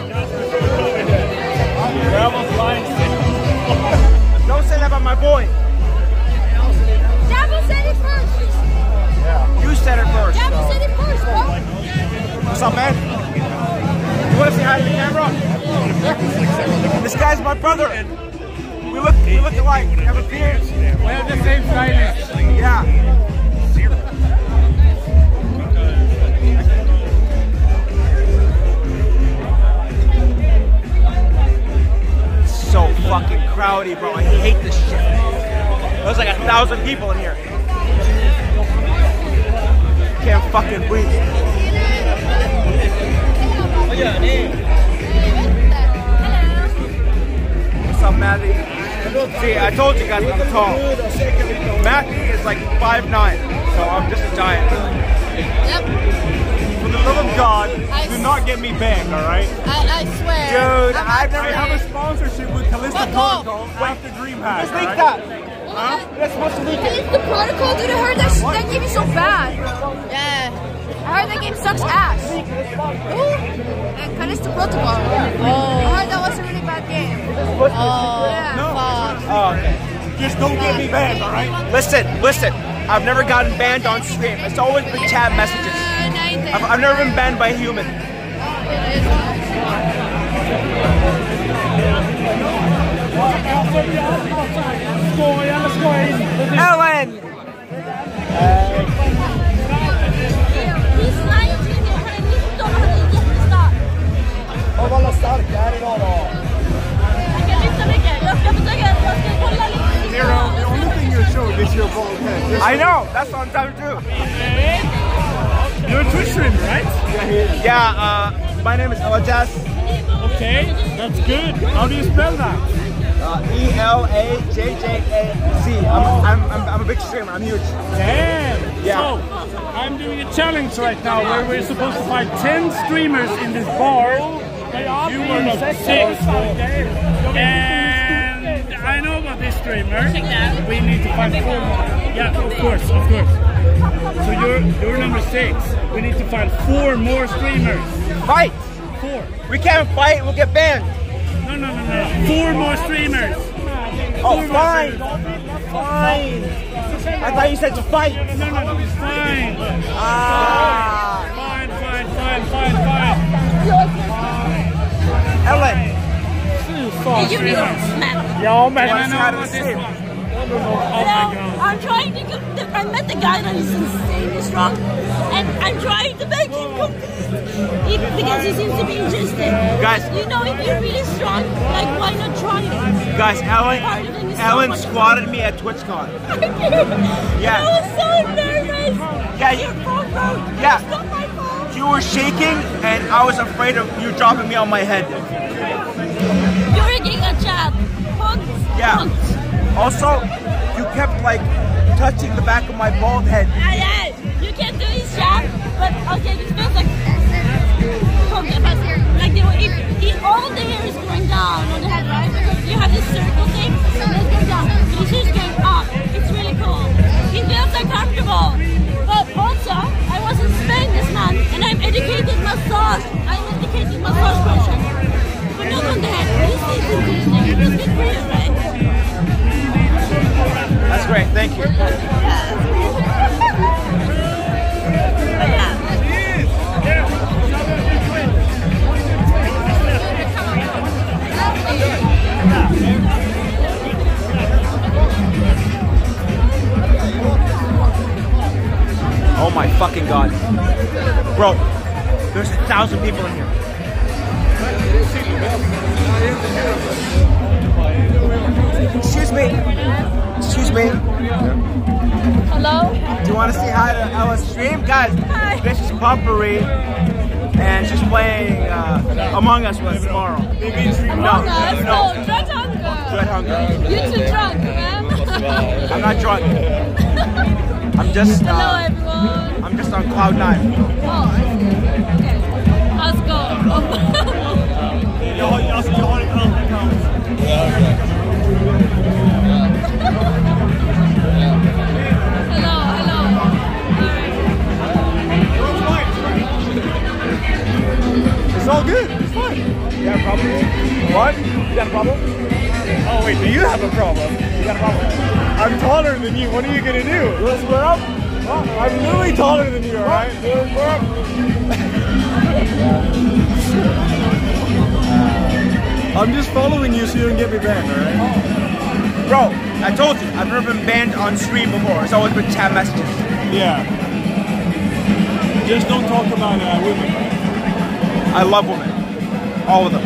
Don't say that about my boy. Jabbo said it first! You said it first. Jabbo said it first, bro! What's up, man? You want to say hi to the camera? This guy's my brother. We look, we look alike. We have a beard. We have the same sinus. Yeah. It's so fucking crowdy, bro. I hate this shit. There's like a thousand people in here. Can't fucking breathe. What's up, Matty? See, I told you guys I'm tall. Matty is like five nine, so I'm just a giant. Yep. For the love of God, I do not get me banned, alright? I, I swear. Dude, I'm I've not never saying- have a sponsorship with Callisto Fuck off. Protocol after DreamHack. Let's leak leak that. Huh? That's supposed to leak it. The protocol, dude, I heard that, that gave you so bad. Yeah. I I heard that game sucks ass. Who? Callisto Protocol. Oh. I heard that was a really bad game. Oh. Yeah. No. Oh, okay. Just don't get me banned, all right? Listen, listen. I've never gotten banned on stream. It's always been chat messages. I've, I've never been banned by a human. Ellen! Och vara stark, det här är idag då. Zero, the only thing you showed is your bald head. I know, that's what I'm trying to do. You're a Twitch streamer, right? Yeah, uh, my name is Elajas. Okay, that's good. How do you spell that? Uh, E L A J J A Z. I'm, I'm, I'm, I'm a big streamer, I'm huge. Damn! Yeah. So, I'm doing a challenge right now where we're supposed to find ten streamers in this bar. You were number six. And I know about this streamer. We need to find four more. Yeah, of course, of course. So you're, you're number six. We need to find four more streamers. Fight! Four. We can't fight, we'll get banned. No, no, no, no. Four more streamers. Oh, fine. Fine. I thought you said to fight. No, no, no. Fine. Ah. Fine, fine, fine, fine, fine. Ellen. Ja, men I know I what this one. Oh my God. I'm trying to. I met the guy that is insanely strong, and I'm trying to make him compete even because he seems to be interested. Guys, you know, if you're really strong, like why not try it? Guys, Ellen, Ellen so squatted me at TwitchCon. Yeah. I was so nervous. Yeah, you, yeah. It's not my fault. You were shaking, and I was afraid of you dropping me on my head. You're a giga chat. Hugs. Yeah. Hugs. Also, you kept like touching the back of my bald head. Yeah, yeah. You can't do his chat, but okay, this feels like okay, but like the, if, if all the hair is going down on the head, right? You have this circle thing, and it's going down. This is going up. It's really cool. It feels uncomfortable. But also, I was in Spain this month, and I'm educated massage. I'm educated massage person. But not on the head. This is interesting. It's good for you, right? That's great, thank you. Oh my fucking God. Bro, there's a thousand people in here. Excuse me. Excuse me. Hello? Do you want to say hi to Ella's stream? Guys, hi. This is Pumpery, and she's playing uh, Among Us with tomorrow. Among no, Us? no. Oh, Dread Hunger. Dread Hunger. You're too drunk, man. I'm not drunk. I'm just. Uh, Hello, everyone. I'm just on cloud nine. Oh, okay. Let's go. Hello, hello. It's all good. It's fine. You got a problem? What? You got a problem? Oh wait, do you have a problem? You got a problem? I'm taller than you. What are you gonna do? You want to square up? Oh, I'm literally taller than you, alright? I'm just following you so you don't get me banned, alright? Bro, I told you, I've never been banned on stream before. It's always been chat messages. Yeah. Just don't talk about uh, women. I love women. All of them.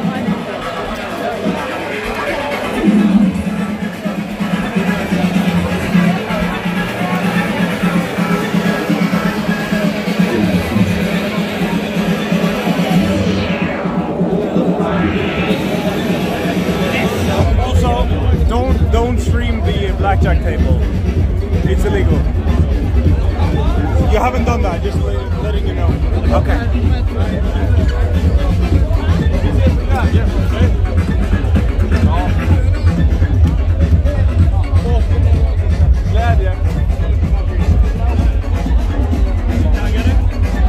Also, don't don't stream the blackjack table. It's illegal. You haven't done that, just let, letting you know. Okay. Yeah, yeah, okay. Glad, yeah. Can I get it?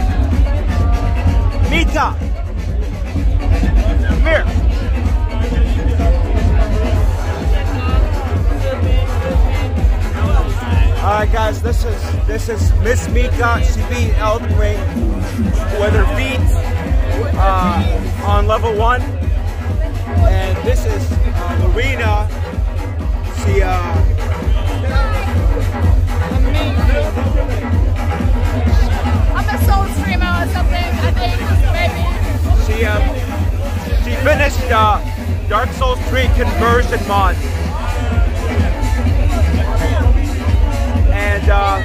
guys, this is this is Miss Mika. She beat Elden Ring with her feet uh, on level one, and this is uh, Lorena. She uh, I'm a soul streamer or something, I think, maybe. she um, she finished uh, Dark Souls three conversion mod, and uh,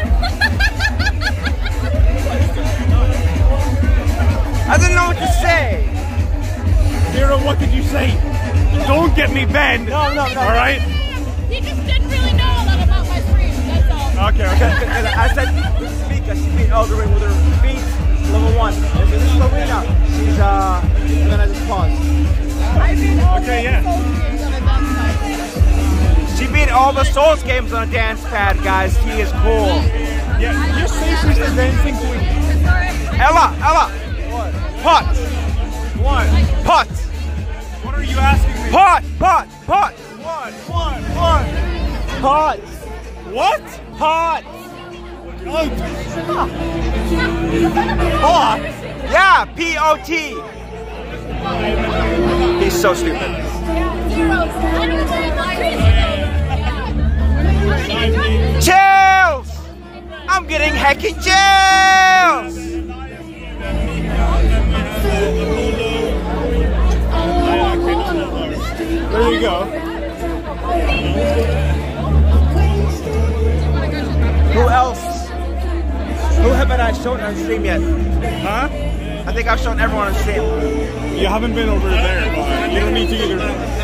I didn't know what to say. Zero, what did you say? Don't get me banned. No, no, no. All right. He just didn't really know a lot about my stream, that's all. Okay, okay. And I said, Mika, she beat Elden Ring with her feet, level one. And this is Lorena. She's, uh, and then I just paused. I beat all Okay, the yeah. soul games on a dance pad. She beat all the Souls games on a dance pad, guys. She is cool. Yeah, your face is the dancing queen. Ella, Ella. Pot. What? Pot. What are you asking me? Pot. Pot. Pot. What? What? What? Pot. What? Pot. Oh. Pot? Yeah, P O T. He's so stupid. Chills! I'm getting heckin' chills! There you go. Who else? Who haven't I shown on stream yet? Huh? I think I've shown everyone on stream. You haven't been over there, but you don't need to either.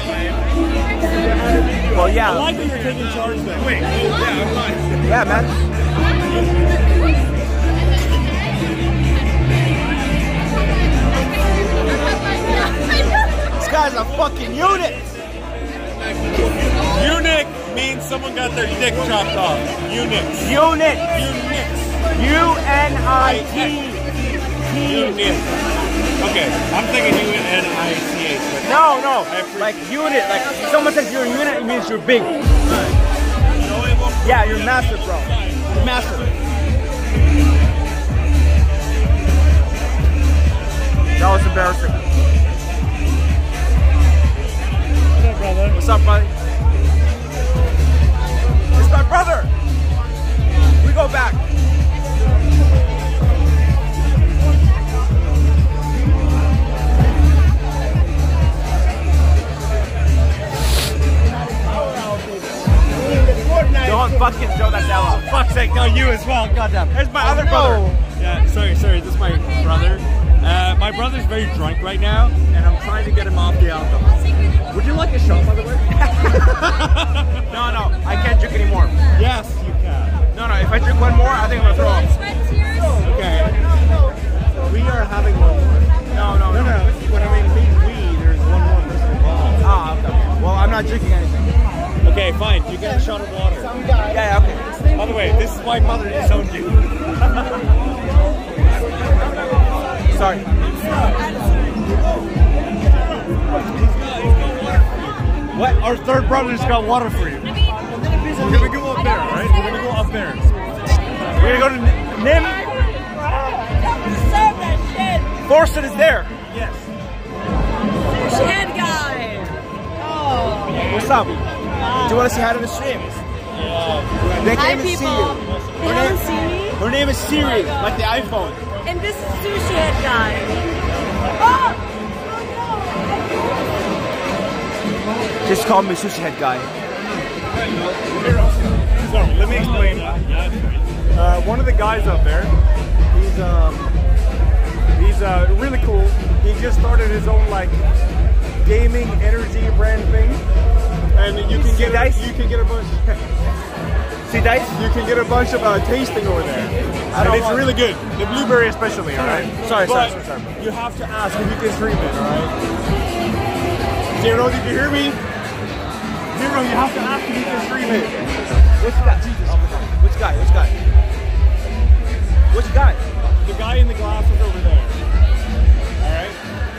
Well, yeah. I like that you're taking charge then. Wait. Yeah, I'm fine. Yeah, man. This guy's a fucking unit. Eunuch means someone got their dick chopped off. Eunuchs. Unit. Eunuchs. U N I T. Eunuch. Okay, I'm thinking U N I C H. No, no. Like unit. Like someone says you're a unit, it means you're big. Yeah, you're massive, bro. You're massive. That was embarrassing. What's up, brother? What's up, buddy? It's my brother. We go back. Don't fucking show that Ella. Fuck's sake, no, you as well. Goddamn. There's my other brother. Yeah, sorry, sorry. This is my brother. Uh, my brother's very drunk right now, and I'm trying to get him off the alcohol. Would you like a shot, by the way? No, no, I can't drink anymore. Yes, you can. No, no, if I drink one more, I think I'm gonna throw up. Okay. We are having one more. No, no, No, no. no. When I mean we, we there's one more person involved. Ah, okay, okay. Well, I'm not drinking anything. Okay, fine. You get a shot of water. Yeah, yeah, okay. By the way, this is my mother disowned you. Sorry. What? Our third brother's got water for you. We're gonna go up there, alright? We're gonna go up there. We're gonna go to Nim. Thorsten is there. Yes. Head guy. What's up? Do you want to say hi to the stream? They Hi, came to see people. you. They don't see me. Her name is Siri, like the iPhone. And this is Sushi Head guy. Just call me Sushi Head Guy. So, let me explain. Uh, one of the guys up there, he's um, he's uh, really cool. He just started his own like gaming energy brand thing, and you can get a, you can get a bunch. See dice? You can get a bunch of uh, tasting over there, and don't it's want- really good. The blueberry especially, all right. Sorry, but sorry, sorry, sorry. You have to ask if you can stream it, all right. Zero, did you hear me? Zero, you have to ask if you can stream it. Which guy? Which guy? Which guy? Which guy? The guy in the glasses over there. Alright?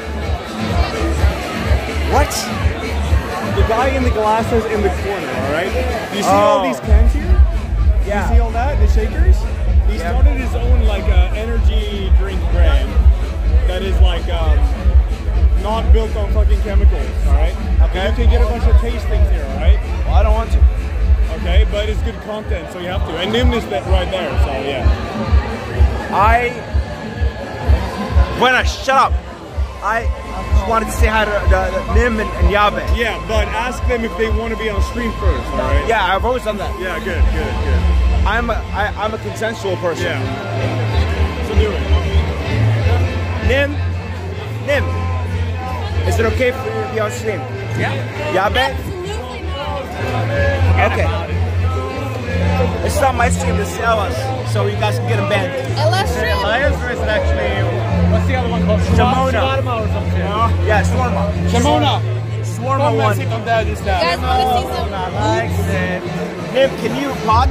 What? The guy in the glasses in the corner, alright? Do you see Oh. all these cans here? Yeah. You see all that? The shakers? He Yeah. started his own like uh, energy drink brand that is like um, not built on fucking chemicals, alright? Okay. You can get a bunch of tastings here, alright? Well, I don't want to. Okay, but it's good content, so you have to. And Nim is that right there, so yeah. I. Buena, shut up. I just wanted to say hi to the, the Nim and, and Yabe. Yeah, but ask them if they want to be on stream first, alright? Yeah, I've always done that. Yeah, good, good, good. I'm a, I, I'm a consensual person. Yeah. So do it. Nim, Nim, is it okay for you to be on stream? Yeah. Yabe? Absolutely not. Okay. It's not my stream to sell us, so you guys can get them banned. Illustrious. Elias, or is it actually, what's the other one called? Shimona. Shawarma or something? Yeah, Swarma. Shimona. Swarma Come one. and sit on that this You guys time. want to see some? Nim, can you pot?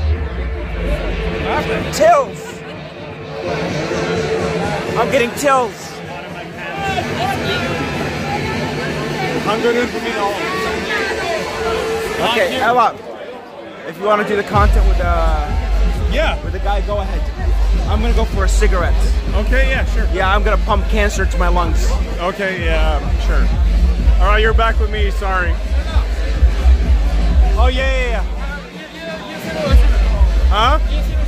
Tills. I'm getting tills. I'm gonna put it all. Okay, Ella, if you want to do the content with uh Yeah. with the guy, go ahead. I'm gonna go for a cigarette. Okay, yeah, sure. Yeah, I'm gonna pump cancer to my lungs. Okay, yeah, sure. All right, you're back with me. Sorry. Oh yeah, yeah, yeah. Huh?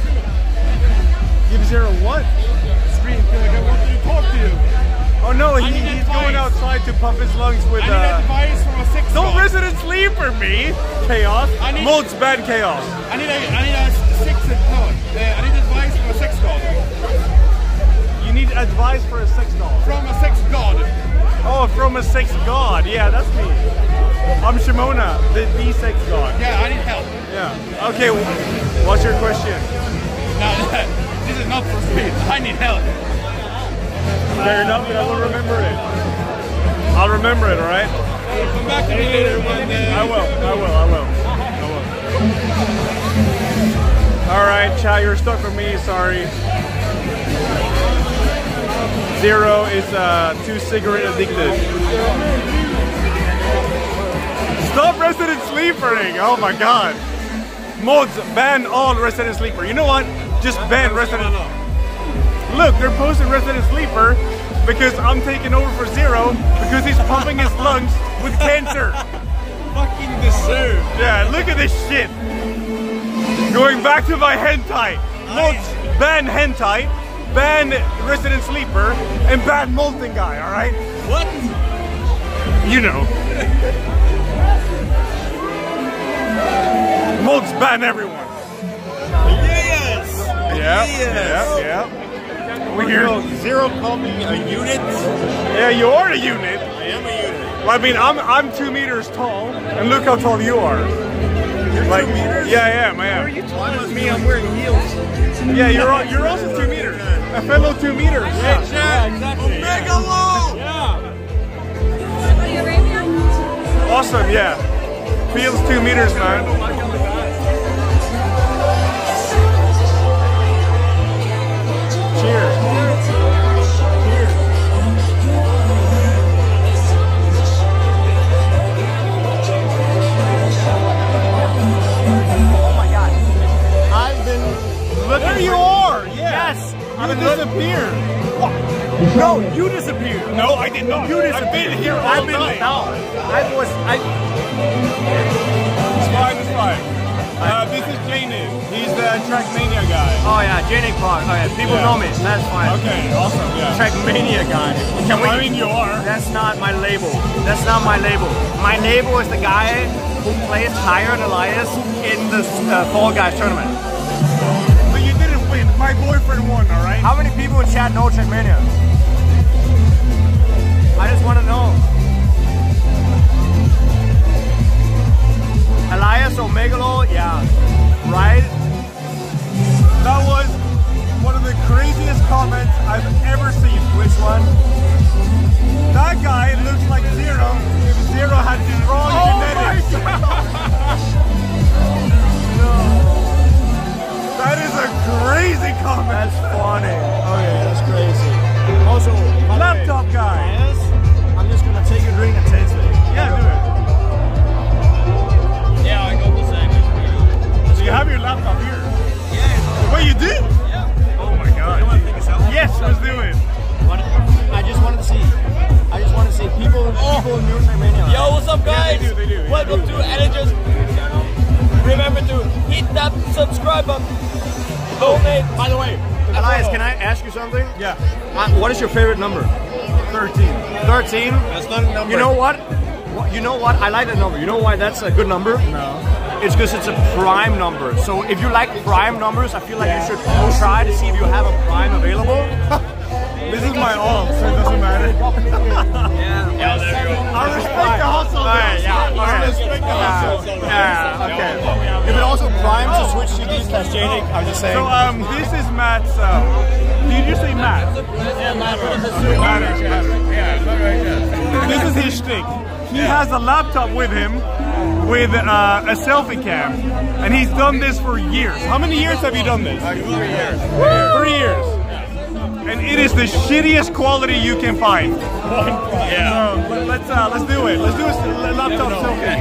Give zero what? Scream, feel like I want to talk to you. Oh no, he, I need he's advice. going outside to pump his lungs with. I need uh, advice from a six Don't god. resident sleeper me. Chaos. I need- Mode's bad chaos. I need a, I need a six, no, uh, I need advice from a six god. You need advice for a sex doll. From a six god. Oh, from a sex god. Yeah, that's me. I'm Shimona, the, the sex god. Yeah, I need help. Yeah. Okay, wh- what's your question? No, this is not for speed. I need help. Fair enough, but I will remember it. I'll remember it, alright? Come back to me later when uh, I will, I will, I will. I will. Alright, chat, you're stuck with me, sorry. Zero is uh, too cigarette addicted. Stop resident sleepering! Oh my god. Mods, ban all resident sleeper. You know what? Just ban resident. Look, they're posting resident sleeper because I'm taking over for Zero because he's pumping his lungs with cancer. fucking deserve. Yeah, look at this shit. Going back to my hentai. Mods, ban hentai, ban resident sleeper, and ban molten guy, alright? What? You know. Mods ban everyone. Yes! Yeah, Yes! yeah, yeah. Weird. Zero called me a unit. Yeah, you are a unit. I am a unit. Well, I mean, I'm I'm two meters tall, and look how tall you are. You're Like, two meters? yeah, I am. I am. Are you taller than me? I'm wearing heels. Yeah, you're al- you're also two meters. A fellow two meters. Yeah, Yeah, exactly. Omega low! yeah. Awesome. Yeah. Feels two meters, man. Cheers. I've been looking. There you for- are. Yeah. Yes. You disappeared. No, you disappeared. No, I did not. You I've been here all I've been night. no. I was. I. It's fine. It's fine. Uh, this is Janin. He's the Trackmania guy. Oh yeah, Janik Park. Oh yeah, people Yeah. know me. That's fine. Okay. Awesome. Yeah. Trackmania guy. Can we? I mean, you are. That's not my label. That's not my label. My label is the guy who plays higher than Elias in the uh, Fall Guys tournament. But you didn't win. My boyfriend won. All right. How many people in chat know Trackmania? I just want to know. Elias Omegalo, yeah, right? That was one of the craziest comments I've ever seen. Which one? That guy looks like Zero if Zero had strong Oh genetics. That is a crazy comment. That's funny. Okay, that's crazy. Also, by the Laptop way, guy. Elias, I'm just gonna take a drink and taste it. Yeah, do it. Yeah, I got the same. So you have your laptop here. welcome to Energous. Remember to hit that subscribe button. Donate. By the way, Elias, can I ask you something? Yeah. Uh, what is your favorite number? thirteen. thirteen? That's not a number. You know what? You know what? I like that number. You know why that's a good number? No. It's because it's a prime number. So if you like prime numbers, I feel like yeah. you should try to see if you have a prime available. This is my all, so it doesn't matter. yeah. Yeah, there you go. I respect the hustle. Alright, yeah. I Okay. respect the hustle. Yeah, okay. If it also prime to switch C Ds slash Janik, I'm just saying. So um, this is Matt's. Uh, did you say Matt? Yeah, Matt. Matt. Yeah, this is his shtick. He has a laptop with him with uh, a selfie cam, and he's done this for years. How many years have you done this? Like three years. Three years. And it is the shittiest quality you can find. Yeah. So let's uh, let's do it. Let's do a laptop selfie.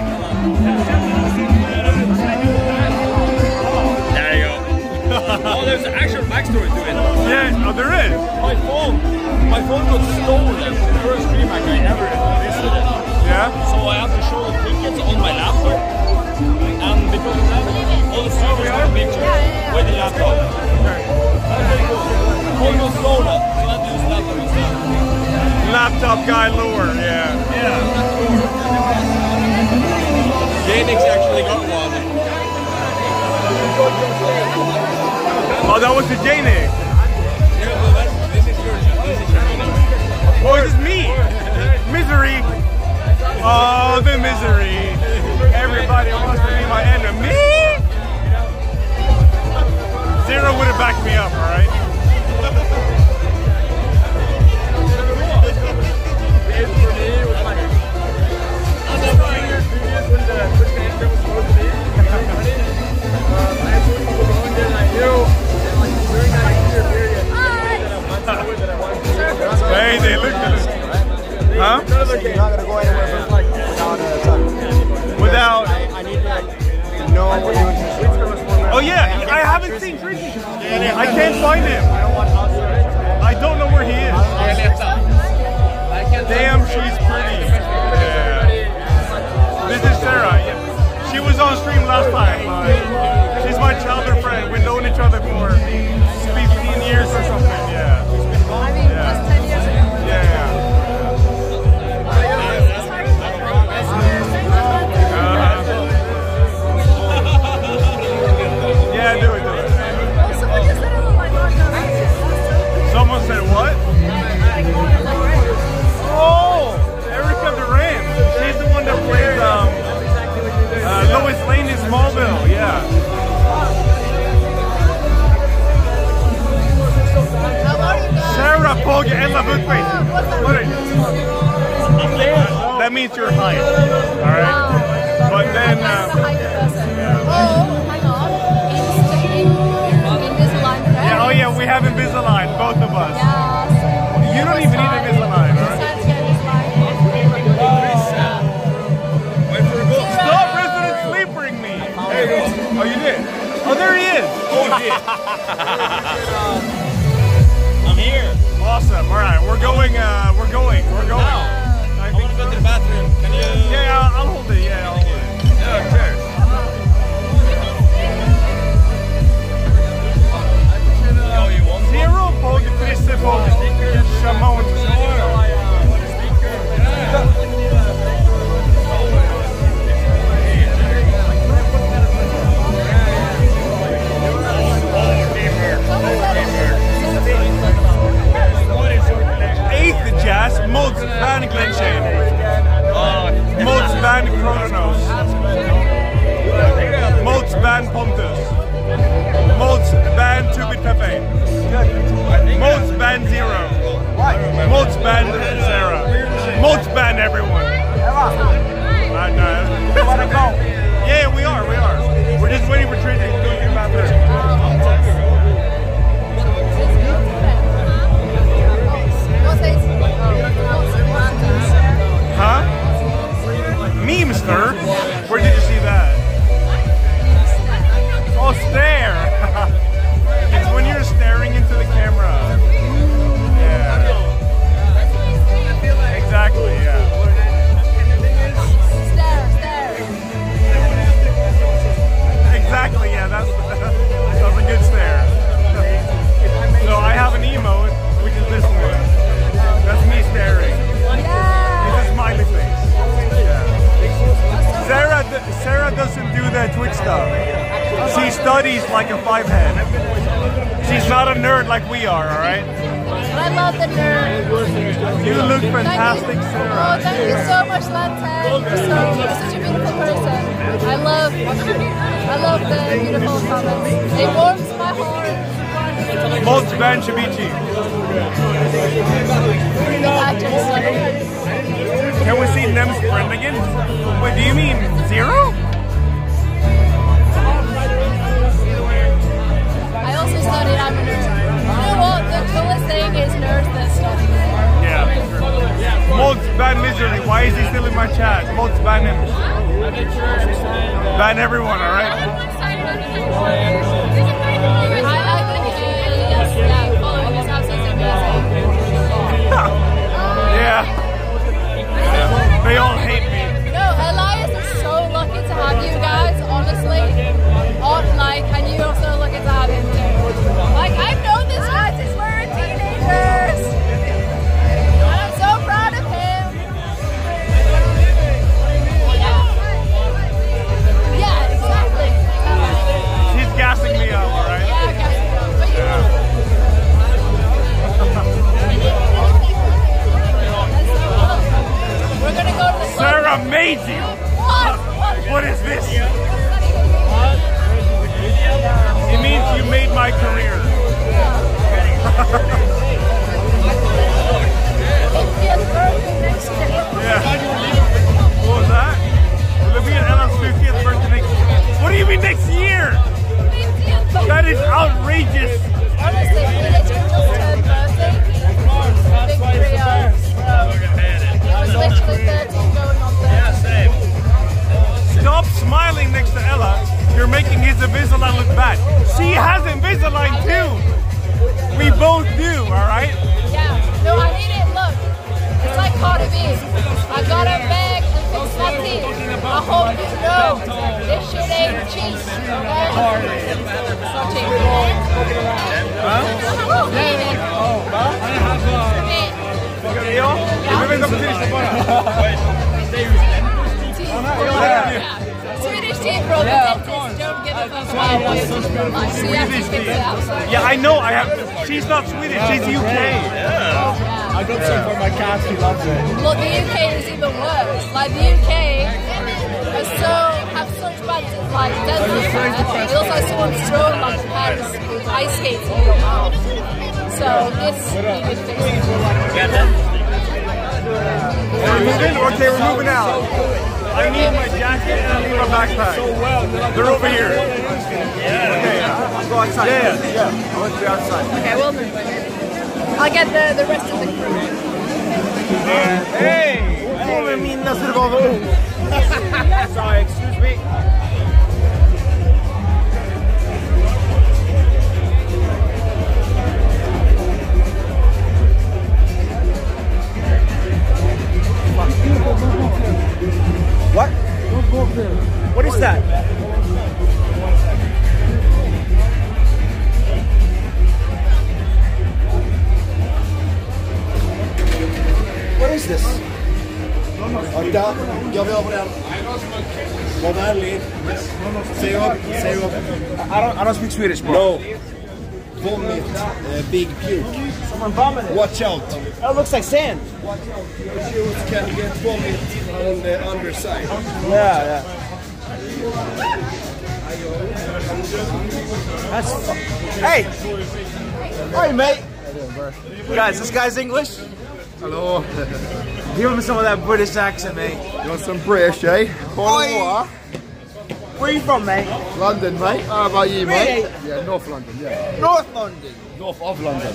There you go. Oh, there's an actual backstory to it. Yeah, oh, there is. My phone, my phone got stolen. The first DreamHack I ever visited. Yeah. So I have to show the tickets on my laptop, and because of that, all the servers got a picture with the laptop. Phone got stolen, so I had to use laptop instead. Laptop guy lure, yeah. Yeah. Janik's actually got one. Oh, that was the Janik. Yeah, well, that's, this is your, this is your Janik. Oh, this is me. Misery. Oh, the misery. Everybody wants to be my enemy. Zero would have backed me up, all right? Hey, they look at us. Huh? So you're not going to go anywhere for like without a time. Without. I, I need to like, know what you're interested. Oh yeah, I haven't seen Tricky. I can't find him. I don't know where he is. Damn, she's pretty. Yeah. This is Sarah. Yeah. She was on stream last time. Uh, she's my childhood friend. We've known each other for fifteen years or something. Yeah. Yeah. Yeah. Yeah, do it, do it. Someone said what? Oh, Erica Duran. She's the one that plays um, uh, Lois Lane in Smallville. Yeah. Sarah Pog Ella Budquist. That means you're hype. All right. But then. Uh, Yeah, oh yeah, we have Invisalign, both of us. Yeah, you don't even need Invisalign, right? Stop Resident Sleepering me! There you go. Oh, you did? Oh, there he is! Oh, shit. I'm here. Awesome, alright, we're going, uh, we're going, we're going. Now, I, I want to go to the bathroom. Can you? Yeah, I'll, I'll hold it, yeah, I'll hold it. Yeah, cheers. Zero Pog Frisse Pog Shamon. Eighth Jazz, Mods Van Glenshane. Mods Van Kronos. Mods Van Pontus. Mods Van Tubit Pepe. Mods Van Zero. Mods Van Sarah. Mods Van everyone. I know. Want to go? Yeah, we are, we are. We're just waiting for Tracy to go get back there. Huh? Memester? Where did you see that? Oh, stare! It's when you're staring into the camera. Yeah. Exactly, yeah. Stare, stare. Sarah doesn't do the Twitch stuff. She studies like a five head. She's not a nerd like we are, all right? I love the nerd. You look fantastic, Sarah. Oh, thank you so much, Lanta. You're, so, you're such a beautiful person. I love, I love the beautiful comments. It warms my heart. Molts Van Shabichi. Can we see Nem's friend again? Wait, do you mean zero? I also studied, I'm a nerd. You know what? The coolest thing is nerds that study. Yeah. Molts Van Misery. Why is he still in my chat? Molts Van him. Ban everyone, alright? Yeah. They all hate me. No, Elias is so lucky to have you guys, honestly. On, like, and you also lucky to have him too. Like, I've known this guy since we were teenagers. And I'm so proud of him. Yeah. Yeah, exactly. She's gassing me up, alright? Yeah, gassing me up. But you yeah. We're gonna go to the club. Sarah made you! What? What? What is this? It means you made my career. Yeah. What was that? We'll be at Ella's fiftieth birthday next year. What do you mean next year? That is outrageous. Honestly, we literally just turned birthday. Big three hours. It was literally thirteen going on thirteen. Stop smiling next to Ella. You're making his Invisalign look bad. She has Invisalign too. We both do, alright? Yeah. No, I need it. Look. It's like Cardi B. I got her bag and fixed my teeth. I hope you know this shit ain't cheap. Okay? It's not cheap. Huh? Swedish teeth, bro. The dentists don't give a fuck about what your teeth look like. So you have to fix it outside. Yeah, I know. I have. She's not Swedish. She's U K. Yeah. I got some for my cat. She loves it. Look, the U K is even worse. Like the U K are so have such bad like dental care. It looks like someone's thrown like pants with ice skates in your mouth. So this needed fixing. We're moving? Okay, we're moving out. I need my jacket and I need my backpack. They're over here. Yeah. Okay, yeah. I'll go outside. Yeah, yeah. yeah. I want to be outside. Okay, we'll move. I'll get the, the rest of the crew. Hey! Oh, I mean, that's it about the Sorry, excuse me. What? What is that? What is this? Vänta, jag vill ha på den. Var vänlig. Säg upp, säg upp. I don't, I don't speak Swedish, bro. No. Vomit, uh, big puke. Someone vomited. Watch out. That looks like sand. Watch out. Your shoes can get vomit on the underside. Yeah, yeah. That's fu- Hey! Hey, mate! Guys, this guy's English? Hello. Give him some of that British accent, mate. You want some British, eh? Oi. Where are you from, mate? London, mate. How about you, mate? Really? Yeah, North London, yeah. North London. North of London.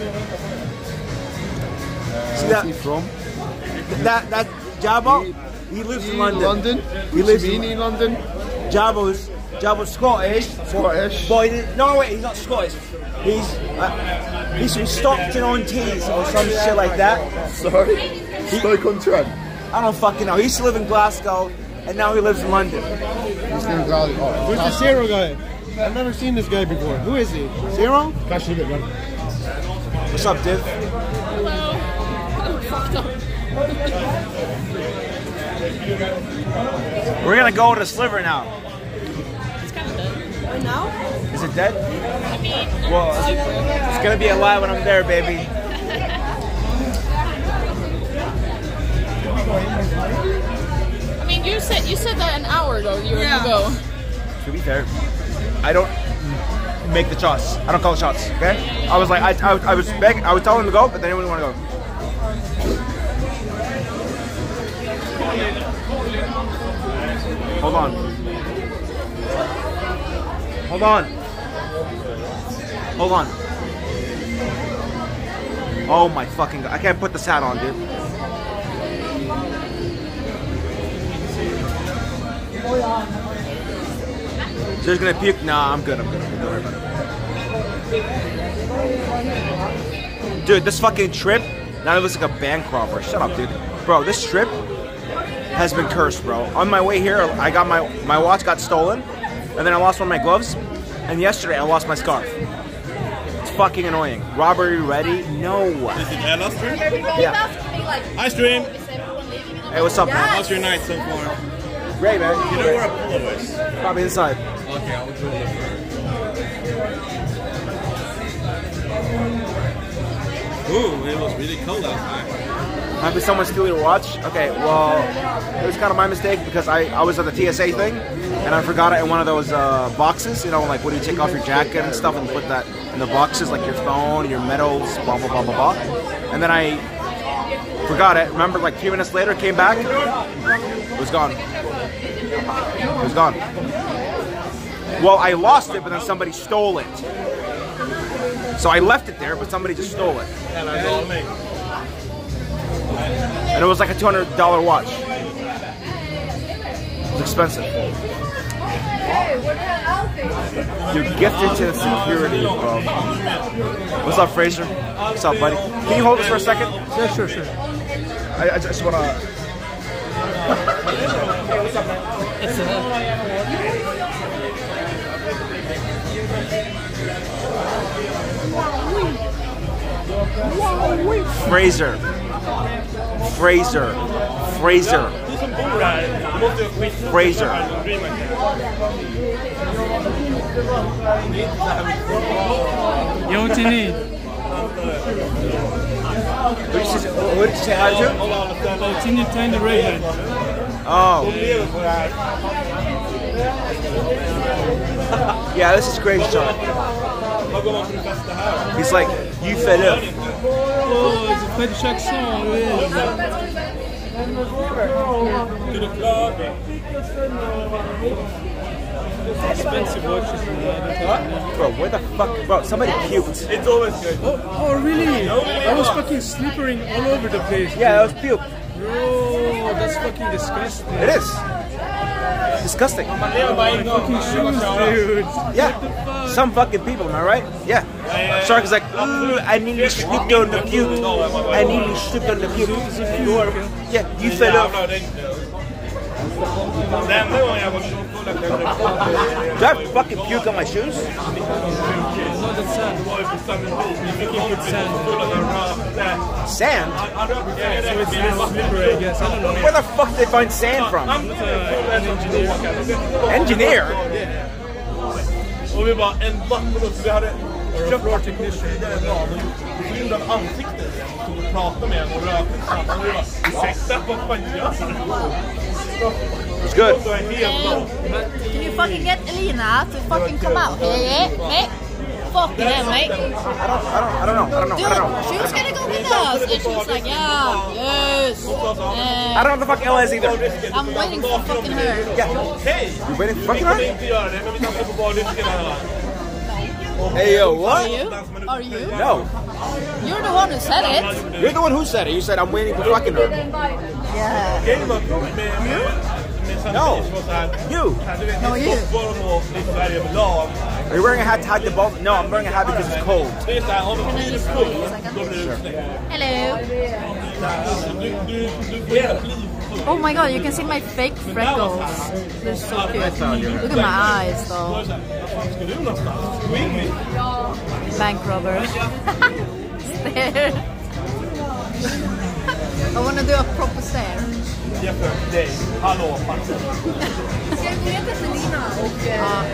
See Where's that, he from? that, that Jabbo, he lives in London. London? He lives in, in London. Jabbo's, Jabbo's Scottish. Scottish. Boy, no, wait, he's not Scottish. He's, uh, he's from Stockton-on-Tees or some shit like that. Sorry? Stoke-on-Trent? I don't fucking know. He used to live in Glasgow, and now he lives in London. He's in Glasgow. Oh, Who's the Zero guy? I've never seen this guy before. Who is he? Zero? Catch you a bit, man. What's up, Div? Hello. I'm fucked up. We're gonna go to Sliver now. It's kind of dead. Right now? Is it dead? Well, it's gonna be alive when I'm there, baby. I mean, you said you said that an hour ago. You were Yeah. gonna go. To be fair, I don't make the shots. I don't call the shots. Okay? I was like, I, I, I was begging, I was telling them to go, but they didn't want to go. Hold on. Hold on. Hold on. Oh my fucking god! I can't put this hat on, dude. She's gonna puke. Nah, I'm good. I'm good. I'm good. Don't worry about it. Dude, this fucking trip. Now it looks like a bank robber. Shut up, dude. Bro, this trip has been cursed, bro. On my way here, I got my my watch got stolen, and then I lost one of my gloves, and yesterday I lost my scarf. It's fucking annoying. Robbery ready? No. Is it Ella's stream? Yeah. Hi, stream. Hey, what's up, man? How's your night so far? Great, man. You know where a pillow is? Probably inside. Okay, I'll go look for it. Ooh, it was really cold outside. Maybe someone steal your watch? Okay, well, it was kind of my mistake because I, I was at the T S A thing and I forgot it in one of those uh, boxes, you know, like when you take off your jacket and stuff and put that in the boxes, like your phone, your medals, blah, blah, blah, blah, blah. And then I forgot it. Remember, like a few minutes later, came back, it was gone. It was gone. Well, I lost it, but then somebody stole it. So I left it there, but somebody just stole it. And it was like a two hundred dollar watch. It was expensive. You're gifted to the security, bro. What's up, Fraser? What's up, buddy? Can you hold this for a second? Yeah, sure, sure. I, I just want to... Hey, what's up, man? It's a... Fraser. Fraser. Fraser. Fraser. Yo, what do you need? What did you say? What did you say? How did you? Oh, teeny tiny redhead. Oh. Yeah, this is crazy talk. He's like, you fed up. Oh, it's a fetish accent. Expensive watches. Bro, where the fuck? Bro, somebody puked. It's always good. Oh, oh, really? I was fucking slippering all over the place. Yeah, that was puke. Bro, that's fucking disgusting. It is. Disgusting. Fucking shoes, dude. Yeah. Some fucking people, am I right? Yeah. Shark is like, ooh, I nearly slipped on the puke. I nearly slipped on the puke. Yeah, you fell off. Do I have fucking puke on my shoes? No, that's sand. Sand? Yeah, so it's less slippery, I guess. I don't know. Where the fuck did they find sand from? It's uh, an engineer. Engineer? Och vi bara en vattenbuss, vi hade köpt floor technician. Vi gjorde en ansikte och pratade med honom och rökte tillsammans. Och vi bara, ursäkta, vad fan gör du? It's good. Can you fucking get Elena to fucking come out? Hey, hey, mate. Fucking hell, mate. I don't, I don't, I don't know, I don't know, Dude, I don't know. she was gonna go with us. And she was like, yeah, yes. I don't know what the fuck Ella is either. I'm waiting for fucking her. Yeah. You're waiting for fucking her? Hey, yo, what? Are you? Are you? No. You're the one who said it. You're the one who said it. You said I'm waiting for fucking her. Yeah. No. You. No, you. Are you wearing a hat to hide the ball? No, I'm wearing a hat because it's cold. Hello. Oh my god, you can see my fake freckles. They're so cute. Look at my eyes though. Bank robber. Stare. I want to do a proper stare. Jätte, dig. Hallå, Paxen. Ska jag gå ner till Selina och... Ja.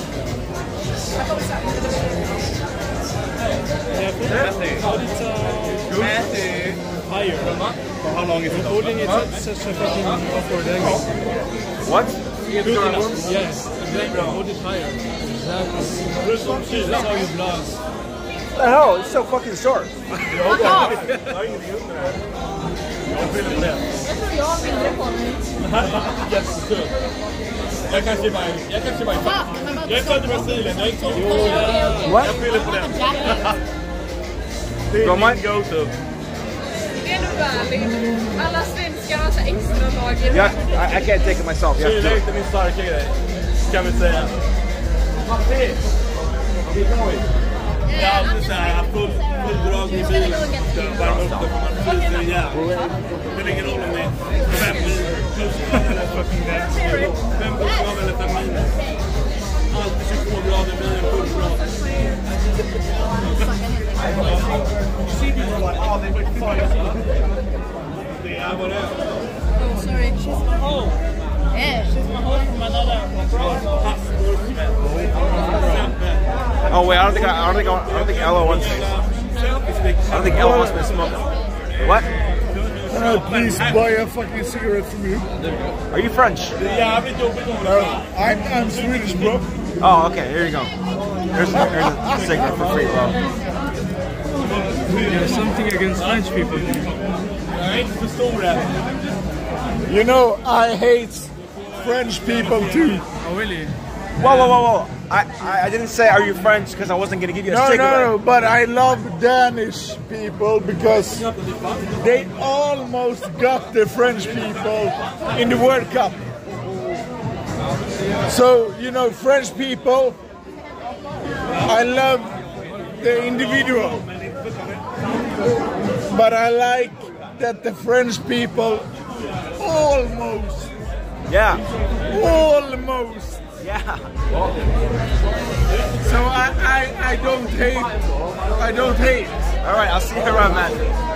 Matty. Higher. How long is it? Holding it up such a fucking awkward angle. What? Yes, exactly. Hold it higher. Exactly. That's how you blast. What the hell? It's so fucking short. Fuck off! Jag fyller på det. Jag tror jag har bilder på mig. Jättekul. Jag kanske bara... Jag kanske bara... Jag är född i Brasilien. Jag är inte... What? Jag fyller på det. Det är min go-to. Det är nog värligt. Alla svenskar har så extra lager. Yeah, I, I can't take it myself. You have to Det do är it. inte min starka grej. Kan vi säga. Jag har alltid såhär full, full drag i bilen. Varm upp det för man fryser ihjäl. Det är ingen roll om det är fem plusgrader eller fem plusgrader eller fem minus. Alltid tjugotvå grader blir en full grad. Det är vad det är. Oh, sorry. Oh. Yeah. She's my home from another. Oh wait, I don't think I, I don't think I, I don't think Ella wants. I don't think Ella wants me to smoke. What? Can I please buy a fucking cigarette from you? Are you French? No, I'm I'm Swedish, bro. Oh, okay. Here you go. Here's, here's a cigarette for free, bro. There's something against French people. You know, I hate French people too. Oh, really? Whoa, whoa, whoa, whoa! I, I, I didn't say are you French because I wasn't gonna give you a No, cigarette. no, no, but I love Danish people because they almost got the French people in the World Cup. So, you know, French people, I love the individual, but I like that the French people almost, Yeah. almost. Yeah. So I, I, I don't hate, I don't hate. All right, I'll see you around, man.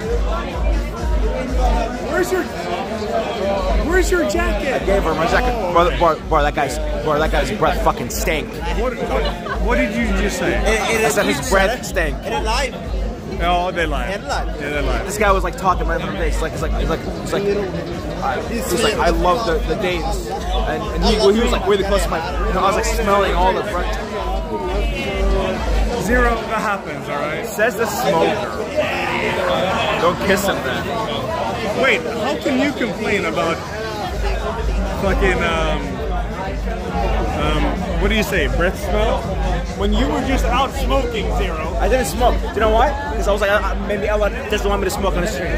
Where's your, where's your jacket? I gave her my jacket. Bro, bro, bro, that guy's, bro, that guy's breath fucking stank. What, what did you just say? I said his breath stank. Är det live? Ja, det är live. Är det live? Yeah, they're live. This guy was like talking right in my face, like, it's like, it's like, it's like, uh, he's like, I love the, the Danes, and, and he, he was like really close to my, you know, I was like smelling all the front. Zero, that happens, all right? Says the smoker. Don't kiss him then. Wait, how can you complain about fucking, um, um, what do you say, breath smell? When you were just out smoking, Zero. I didn't smoke. Do you know why? Because I was like, I, maybe Ella doesn't want me to smoke on the street.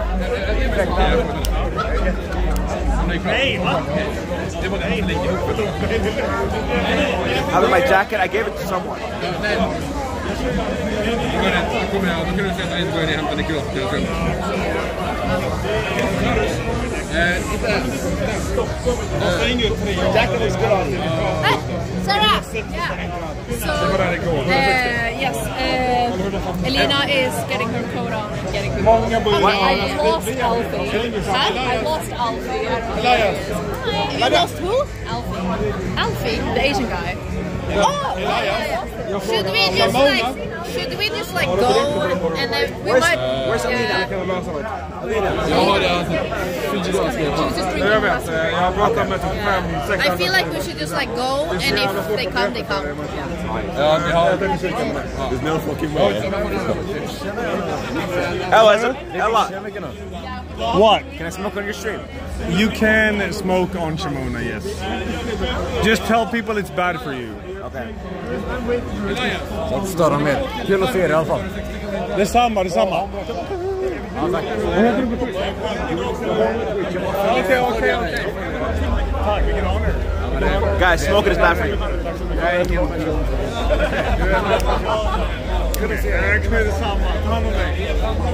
Hey, what? How about my jacket? I gave it to someone. Jacket is good on you. Sarah! Yeah. So, uh, yes, uh, Elina is getting her coat on and getting her coat on. I lost Alfie. Huh? I lost Alfie. You lost who? Alfie. Alfie, the Asian guy. Oh! Yeah. Should we just like... Should we just like go and then we where's, might... Where's Alina? Alina. I feel like we should just like go and if they come, they come. There's no fucking way. Ella, Ella. What? Can I smoke on your stream? You can smoke on Shimona, yes. Just tell people it's bad for you. Okay. Störa med. Kul att se er i alla fall. Detsamma, detsamma. Okay, okay, okay. Tack, vilken honor. Guys, smoking is bad for you. Kom igen, detsamma. Ta hand om dig.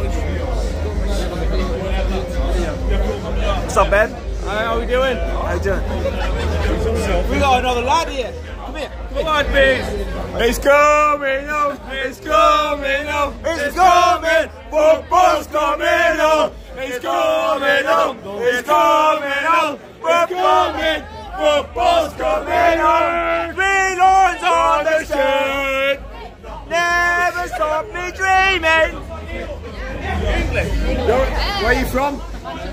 What's up, man? Hi, how we doing? How you doing? We got another lad here. Come here. Come on, please. It's coming out. It's coming out. It's coming. Football's coming out. It's coming on. It's coming on. We're coming. Football's coming on. Green horns on the shirt. Never stop me dreaming. English. Where are you from?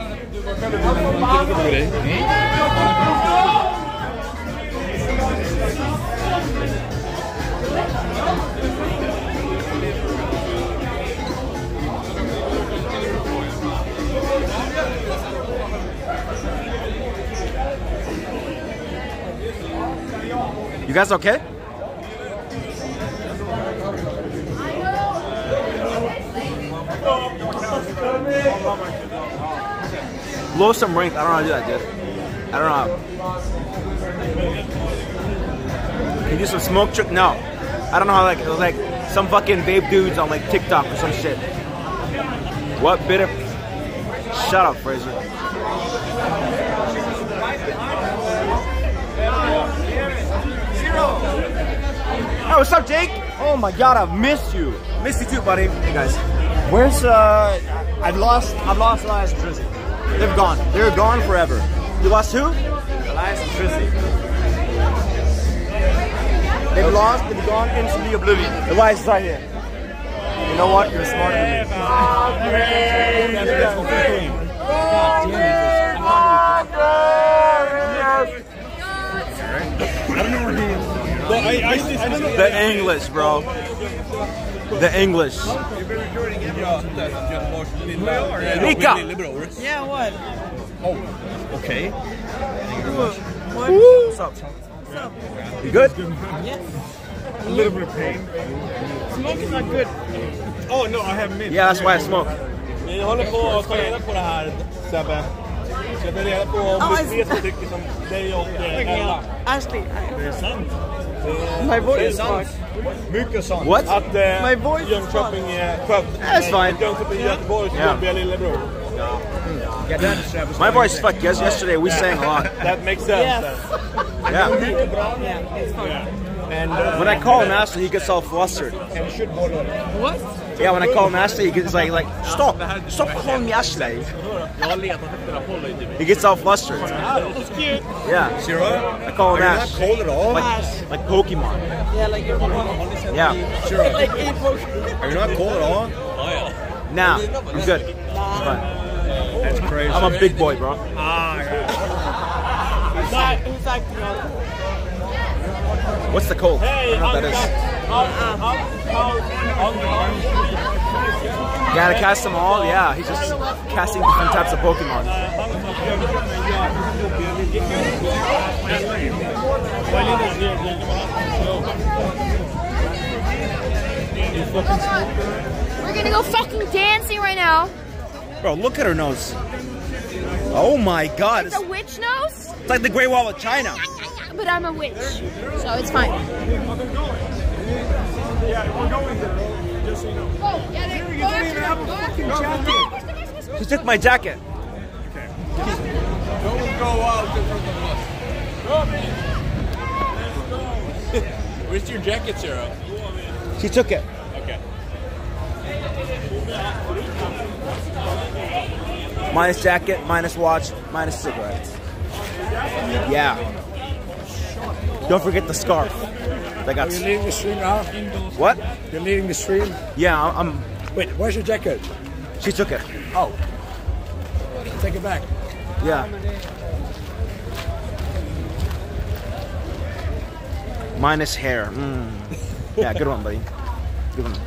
You guys okay? Blow some rings. I don't know how to do that, dude. I don't know how. Can you do some smoke trick? No. I don't know how, like, it was like some fucking vape dudes on like TikTok or some shit. What bit of... Shut up, Fraser. Hey, what's up, Jake? Oh my god, I've missed you. Missed you too, buddy. Hey guys, where's uh? I've lost. I've lost Elias and Trizzy. They've gone. They're gone forever. You lost who? Elias and Trizzy. They've lost. They've gone into the oblivion. Elias is right here. You know what? You're smarter than me. The English, bro. The English. Mika! Yeah, what? Oh, okay. What? What's up? What's up? You good? Yes. A little bit of pain. Smoke is not good. Oh no, I have mint. Yeah, that's why I smoke. Vi håller på att ta reda på det här, Sebbe. Ska ta reda på om Oh, du vet vad tycker som dig och Ella. Ashley, Det är sant. my voice Det är is sant. fucked. Mycket sant. What? Att eh, My voice is Jönköping är Skövde. That's fine. Jönköping, Göteborg, Yeah. jobbiga lillebror. My voice fucked. Yes, yesterday we sang a lot. That makes sense. Yes. Yeah. Yeah, it's fun. And uh, When I call him Ashley, he gets all flustered. What? Yeah, when I call him Ashley, he gets like, like, stop, stop calling me Ashley. He gets all flustered. It's cute. Yeah. I call him Ash. cold at all? Like, like Pokemon. Yeah, like your Pokemon. Yeah. Sure. Like eight Pokemon. Are you not cold at all? Nah, I'm good. But That's crazy. I'm a big boy, bro. Who's act- who's acting out? What's the cold? I Hey, don't know what that is. Gotta cast them all? Yeah, he's just casting different types of Pokemon. We're gonna go fucking dancing right now. Bro, look at her nose. Oh my god. It's It's, a witch nose, it's like the Great Wall of China. but I'm a witch, so it's fine. Oh, yeah, they- go after her, go after her. She took my jacket. Don't go out in front of us. Where's your jacket, Sarah? She took it. Okay. Minus jacket, minus watch, minus cigarettes. Yeah. Don't forget the scarf. That got. Are you leading the stream now? What? You're leading the stream? Yeah, I'm. Wait, where's your jacket? She took it. Oh. Take it back. Yeah. Minus hair. Mm. Yeah, good one, buddy. Good one.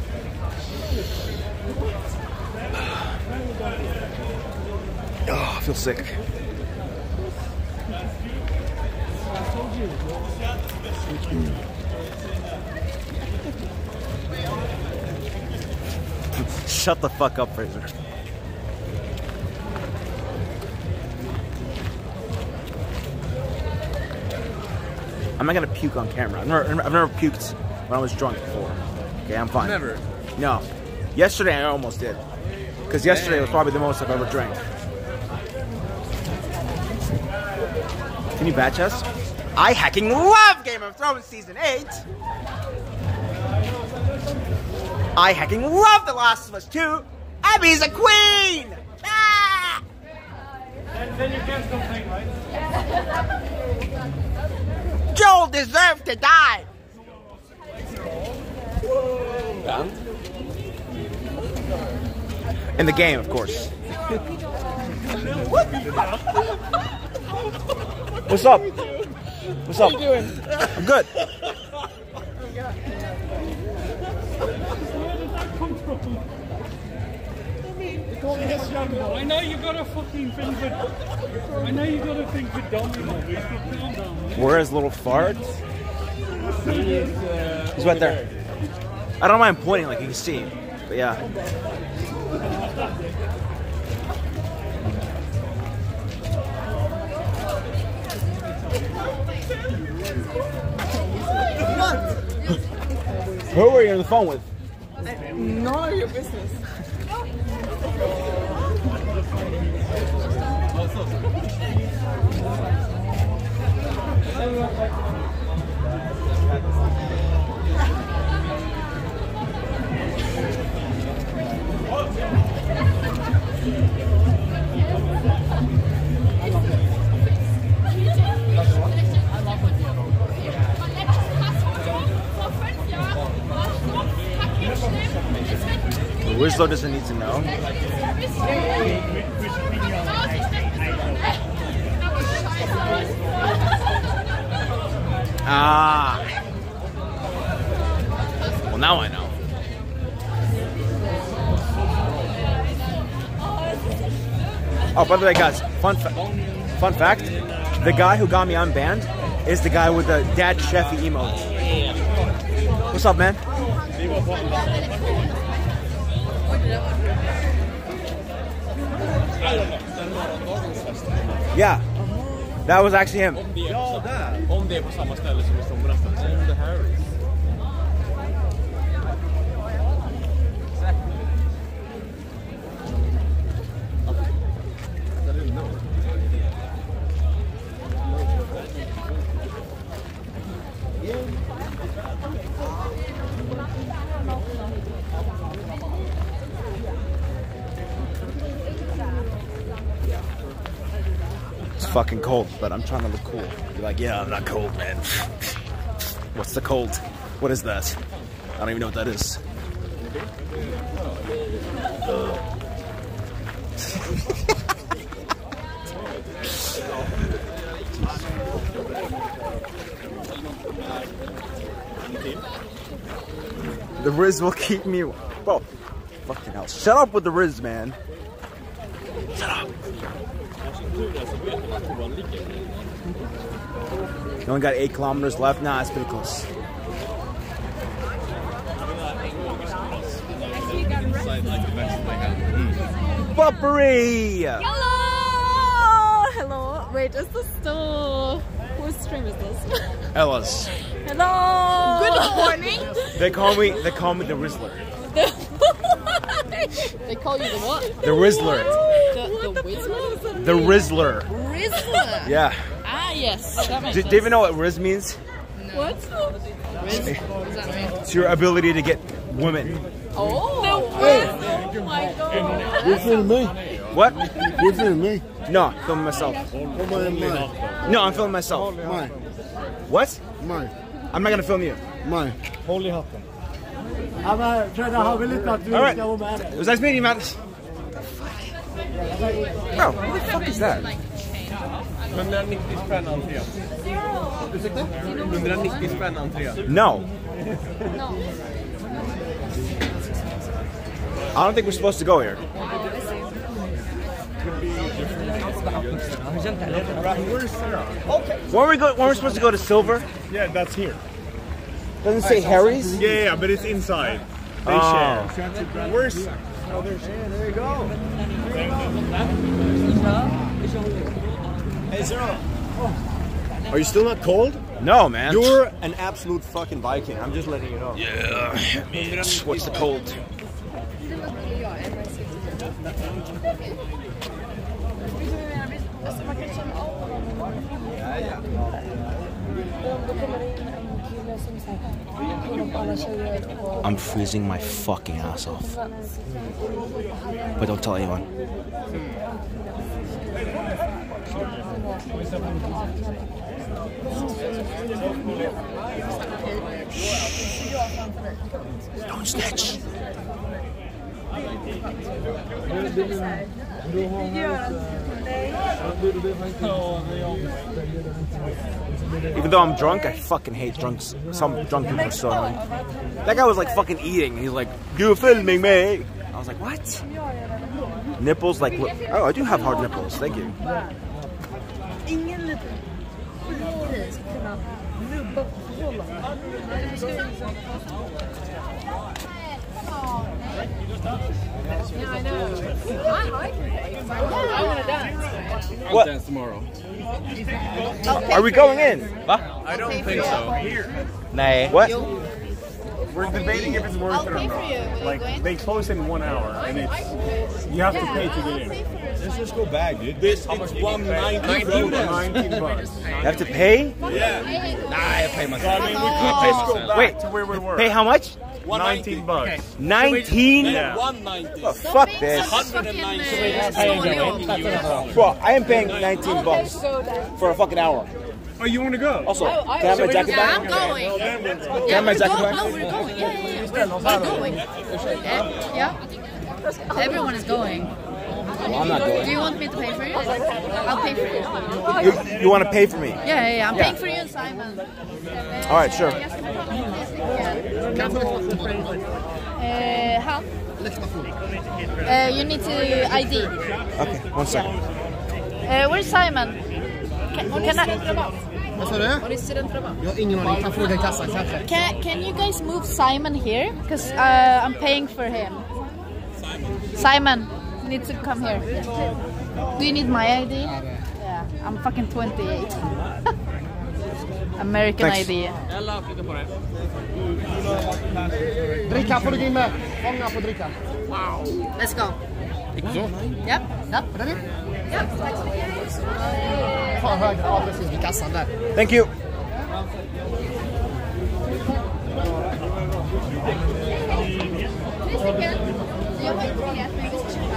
Oh, I feel sick. Shut the fuck up, Fraser. I'm not gonna puke on camera. I've never, I've never puked when I was drunk before. Okay, I'm fine. Never? No. Yesterday I almost did. Because yesterday was probably the most I've ever drank. Can you batch us? I hacking love Game of Thrones Season eight! I hacking love The Last of Us two! Abby's a queen! Ah! Then, then you can't complain, right? Joel deserved to die. Banned? In the game, of course. What's up? What's up? How you doing? I'm good. I know you got a fucking thing for. I know you got a thing for Domino, but he's got calm down. Where is little fart? He's right there. I don't mind pointing like you can see, but yeah. Who were you on the phone with? None of your business. Winslow doesn't need to know. Ah. Well, now I know. Oh, by the way, guys, fun fa fun fact: the guy who got me unbanned is the guy with the dad chefy emote. What's up, man? Yeah, that was actually him. Om det är på samma ställe som i somras. Om det här. It's fucking cold, but I'm trying to look cool. You're like, yeah, I'm not cold, man. What's the cold? What is that? I don't even know what that is. The Riz will keep me. Bro, fucking hell. Shut up with the Riz, man. Shut up. You only got eight kilometers left. Nah, it's pretty close. Buppery! Hello! Hello. Wait, is this still... Whose stream is this? Ella's. Hello! Good morning! They call me, they call me the Rizzler. They call you the what? The Rizzler. The, the Rizzler? The Rizzler. Rizzler? Yeah. Ah, yes. That makes Do, sense. do you even know what Riz means? What? Riz? What does that mean? It's your ability to get women. Oh! The Riz! Oh my god! You're filming me? What? You're filming me? No, I'm filming myself. Oh, my, my. No, I'm filming myself. Mine. What? Mine. I'm not gonna film you. Mine. Holy hatten. All right. It was nice meeting you, man. Bro, what the fuck is that? hundranitio spänn entré. Ursäkta? hundranitio spänn entré. No. I don't think we're supposed to go here. Where's Sarah? Okay. When we go? When we're supposed to go to Silver? Yeah, that's here. Doesn't it say Harry's? Yeah, yeah, but it's inside. They Oh. share. Where's? Oh, there's. There you go. Hey, Sarah. Are you still not cold? No, man. You're an absolute fucking Viking. I'm just letting you know. Yeah. Bitch. What's the cold? I'm freezing my fucking ass off. But don't tell anyone. Don't snitch. Even though I'm drunk, I fucking hate drunks. Some drunk people are so annoying. That guy was like fucking eating. He's like, "You filming me?" I was like, "What?" Nipples like, look. Oh, I do have hard nipples. Thank you. Yeah, I know. I like it. I want to dance. I'll what? dance tomorrow. Are we going in? Huh? I don't think so. Nah. What? We're debating if it's worth it or not. Like, they close in one hour, and it's you have to pay to get in. Let's just go back, dude. This it's one nineteen bucks. You have to pay? Yeah. Nah, I pay myself. I mean, we could just go back Wait, to where we were. Pay how much? nineteen bucks. nineteen? Yeah. one ninety. Oh, fuck this. one ninety. Bro, I am paying nineteen bucks for a fucking hour. Oh, you want to go? Also, can I have my jacket back? I'm going. Can I have my jacket back? No, we're going. Yeah, yeah, yeah. We're going. Yeah. Everyone is going. Well, I'm not going. Do you want me to pay for you? I'll pay for you. You, you want to pay for me? Yeah, yeah, yeah. I'm Yeah. paying for you and Simon. All right, sure. Uh, how? Uh, you need to I D. Okay, one second. Uh, where's Simon? Can, can I... Vad sa du? Jag har ingen aning. Kan fråga i kassan kanske. Can, can you guys move Simon here? Because uh, I'm paying for him. Simon needs to come here. Do you need my I D? Yeah, I'm fucking twenty-eight. American Thanks. I D. Eller flytta på det. Dricka får du gå in med. Fånga på dricka. Wow. Let's go. Gick det så? Ja. Ja, är det det? Ja, tack så mycket. Fan höger. Ja, precis vid kassan där. Thank you. Jag har inte vet, men vi ska köpa.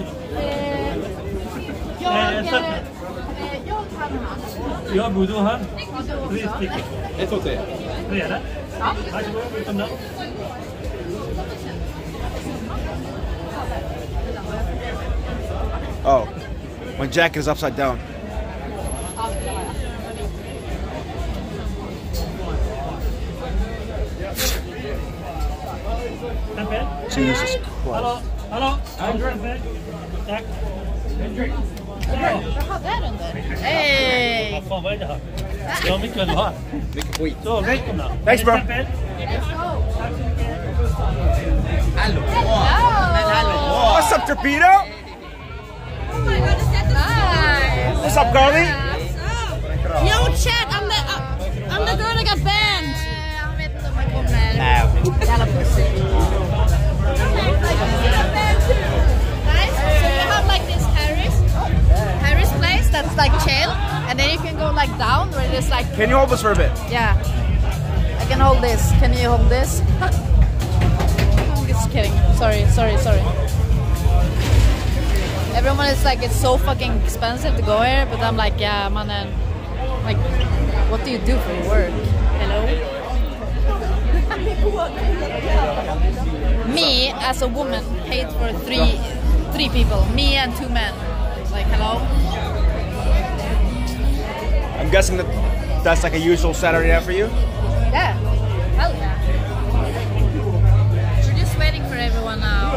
Jag, jag kan han. Ja, Bodo här. Tre stycken. Ett, två, tre. Tre är det? Ja. Varsågod, utan den. Oh, my jacket is upside down. Jesus Christ. Hallå, hallå. Tack. Jaha, där under. Hej! Vad fan, vad är det här? Ja, mycket vill du ha? Mycket skit. Så, välkomna. Thanks, bro. Hello. What's up, Torpedo? Oh my god, it's nice. What's up, Carly? Yo, chat, I'm the, uh, I'm the girl that got banned. Han vet inte om man kommer. Nej. Jävla pussy. Nice. So you have like this Harris, Harris place that's like chill, and then you can go like down where there's like. Can you hold this for a bit? Yeah. I can hold this. Can you hold this? I'm just kidding. Sorry, sorry, sorry. Everyone is like, it's so fucking expensive to go here, but I'm like, yeah, man, and like, what do you do for work? Hello? Me, as a woman, paid for three three people. Me and two men. Like, hello? I'm guessing that that's like a usual Saturday night for you? Yeah. Hell yeah. We're just waiting for everyone now.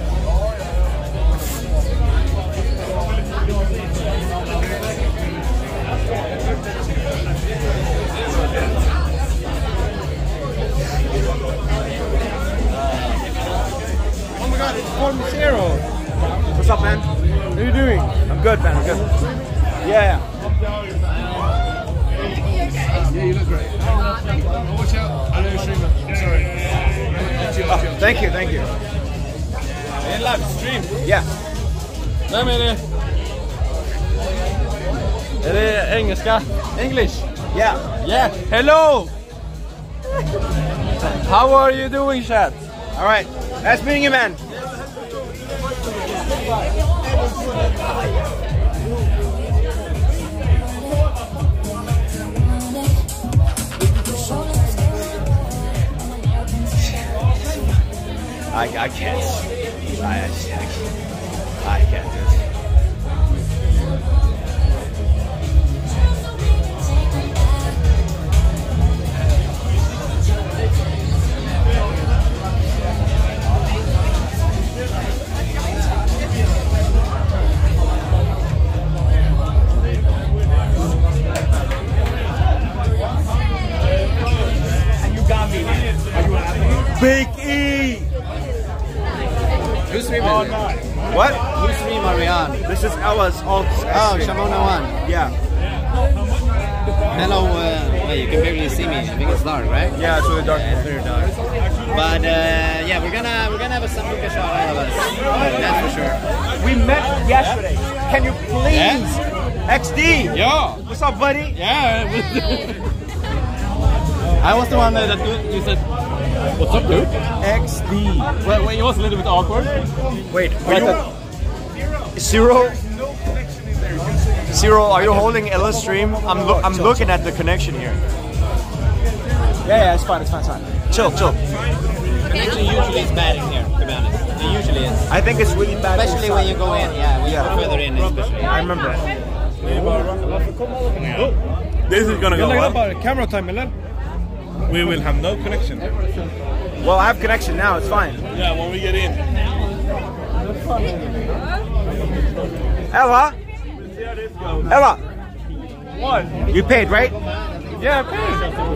Oh my god, it's Form Zero. What's up, man? How are you doing? I'm good, man. I'm good. Yeah. Yeah, you look great. Oh, watch out. I know you're streaming. Sorry. Oh, thank you, thank you. Det är en livestream. Yeah. Vem är det? Är det engelska? English? Yeah. Yeah. Hello! How are you doing, chat? All right, nice meeting you, man. I, I can't. I, I, I can't do this. Big E! Who's streaming? Oh, no. What? Who's streaming, Marianne? This is Ella's alt. Oh, Shamona one. Yeah. Hello, uh, well, you can barely see me. I think it's dark, right? Yeah, it's really dark. Yeah, it's very dark. But uh, yeah, we're gonna we're gonna have a Sambuca shot out of us. That's for sure. We met yesterday. Can you please? Yeah? X D. Yeah. What's up, buddy? Yeah. I was the one that you said. What's up, dude? X D. Well, well, it was a little bit awkward. Wait, are you Zero? Zero, are you holding Ella's stream? I'm lo I'm chill, looking chill. at the connection here. Yeah, yeah, it's fine, it's fine, it's fine. Chill, chill. Connection usually is bad in here, to be honest. It usually is. I think it's really bad. Especially when you go in, yeah, when yeah. you go further in, especially. I remember. This is gonna go well. Camera time, eller? We will have no connection. Well, I have connection now, it's fine. Yeah, when we get in. Ella? Ella? What? You paid, right? Yeah, I paid.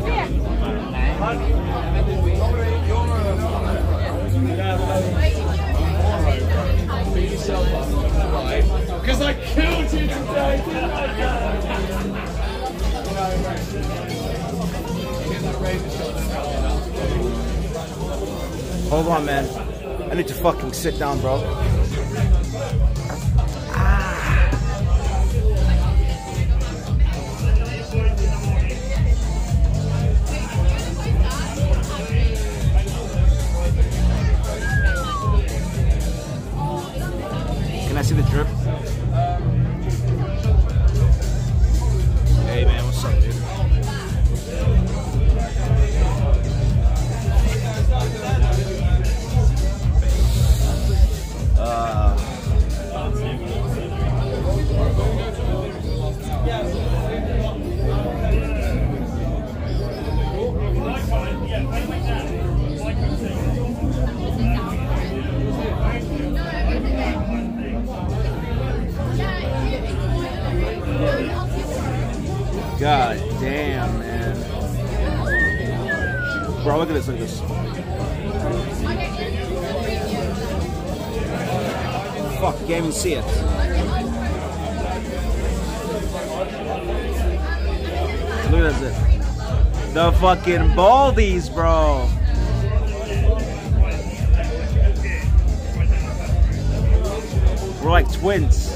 Because I killed you today. Hold on, man. I need to fucking sit down, bro. Can I see the drip? Hey, man, what's up, dude? Uh, God damn, man. Bro, look at this, look at this. Fuck, can't even see it. Look at this. The fucking Baldies, bro. We're like twins.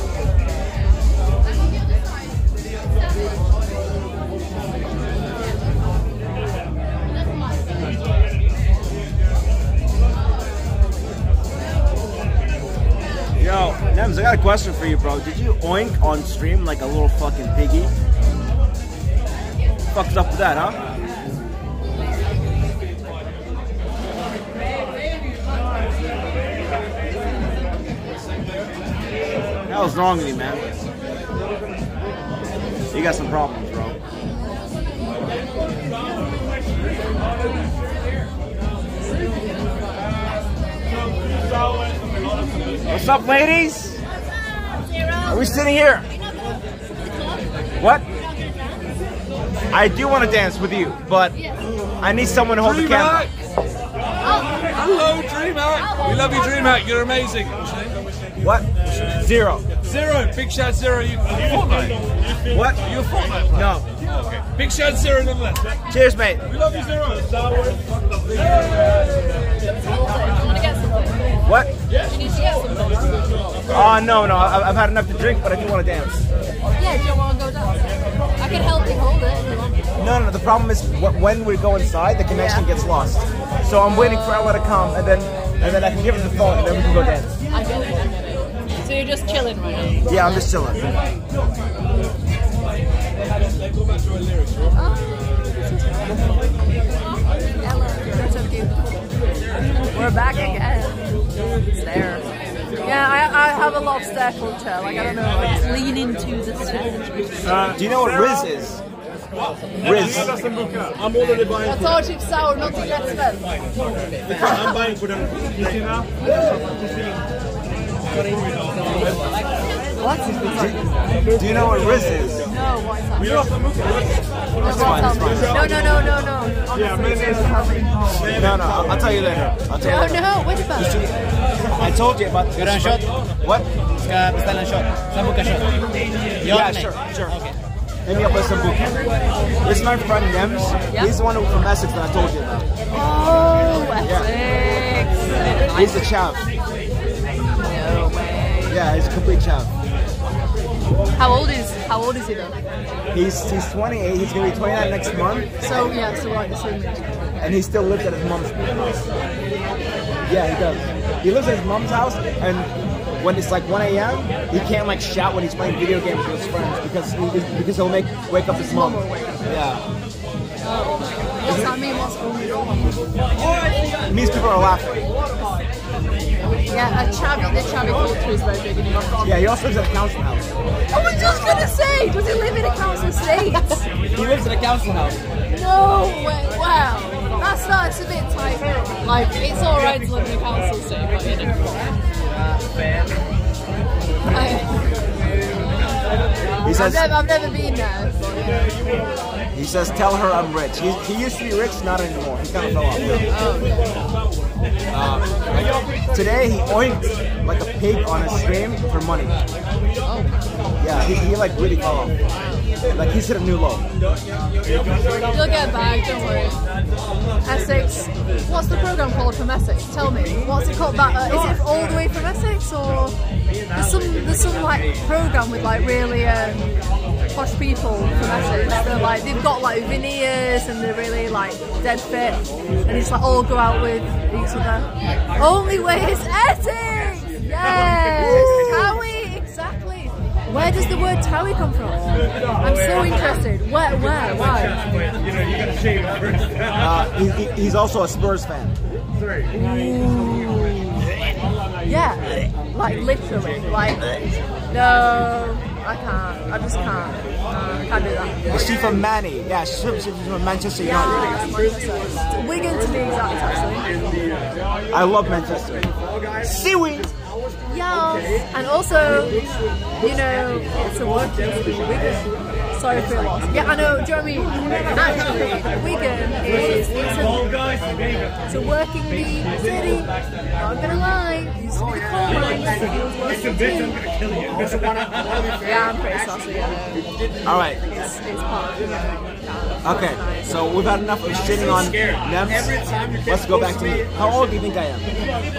Yo, Nems, I got a question for you, bro. Did you oink on stream like a little fucking piggy? Fuck's up with that, huh? What the hell's wrong with you, man? You got some problems, bro. What's up, ladies? Are we sitting here? What? I do want to dance with you, but I need someone to hold the camera. Hello, DreamHack. We love you, DreamHack. You're amazing. What? Zero. Zero. Big shout, Zero. You Fortnite? What? You a Fortnite player? No. Oh, okay. Big shout, Zero, nonetheless. Cheers, mate. We love you, Zero. What? You need to get something. Oh, no, no. I, I've had enough to drink, but I do want to dance. Yeah, do you want to go dance? I I can help you hold it if you want. No, no, the problem is wh- when we go inside, the connection Yeah. gets lost. So I'm waiting for Ella to come, and then and then I can give her the phone, and then we can go dance. I get it, I get it. So you're just chilling right now? Yeah, I'm just chilling. That's so cute. We're back again. Stairs. Yeah, I, I have a lot of stair culture. Like, I don't know, I just lean into the stairs. Uh, do you know what Riz is? Riz. I'm already buying Jag for tar them. typ sour, någonting lättsmält. I'm buying for them. What? Do you know what Riz is? No, why is that? That's fine, that's fine. No, no, no, no, no. Honestly, No, no, I'll, I'll tell you later. I'll tell you no, later. no, what about it? I told you about. Ska du ha en shot? What? Ska jag beställa en shot? Sambuca shot? Ja, Yeah, nej. sure, sure. Maybe I'll play some book. This is my friend Nems. Yeah. He's the one from Essex that I told you about. Oh, Essex. He's the chav. No way. Yeah, he's a complete chav. How old is How old is he though? He's he's twenty-eight. He's gonna be twenty-nine next month. So yeah, so like the same age. And he still lives at his mom's house. Yeah, he does. He lives at his mom's house, and when it's like one A M, he can't like shout when he's playing video games with his friends because he, because he'll make wake up his mom. Yeah. Oh. What's that mean? What's going on? It means people are laughing. Yeah, a chavvy, the chavvy culture is very big in York. Yeah, he also lives at a council house. I was just gonna say, does he live in a council estate? He lives in a council house. No way, wow. That's not, it's a bit tight. Like, it's alright to live in a council estate, but you know. He I've, says, never, I've never been there. But, yeah. he says, tell her I'm rich. He, he used to be rich, not anymore. He kind of fell off. Uh, like, today he oinked like a pig on his stream for money. Yeah, he, he like really fell off. Like he's hit a new low. You'll get back, don't worry. Essex. What's the program called from Essex? Tell me. What's it called? That uh, is it all the way from Essex, or there's some there's some like program with like really um, posh people from Essex. They're like they've got like veneers and they're really like dead fit, and it's like all go out with each other. Only way is Essex. Yes, Towie, exactly. Where does the word Towie come from? I'm so interested. Where, where, why? Uh, he, he, he's also a Spurs fan. Yeah, like literally, like no, I can't. I just can't. Uh, can't do that. Is she from Manny? Yeah, she's from, she's from Manchester United. Yeah, Manchester. Wigan to be exact, actually. I love Manchester. Seaweed. Yes, and also, you know, it's a working city, Wigan. Sorry for your loss. Yeah, I know. Do you know what I mean? Actually, Wigan is it's a, it's a working bee city. Not gonna lie, it used to be the coal mines. It was working too. Yeah, I'm pretty saucy. Yeah. All right. It's, it's part of it. Okay, so we've had enough of shitting on Nems. Let's go back to me. How old do you think I am?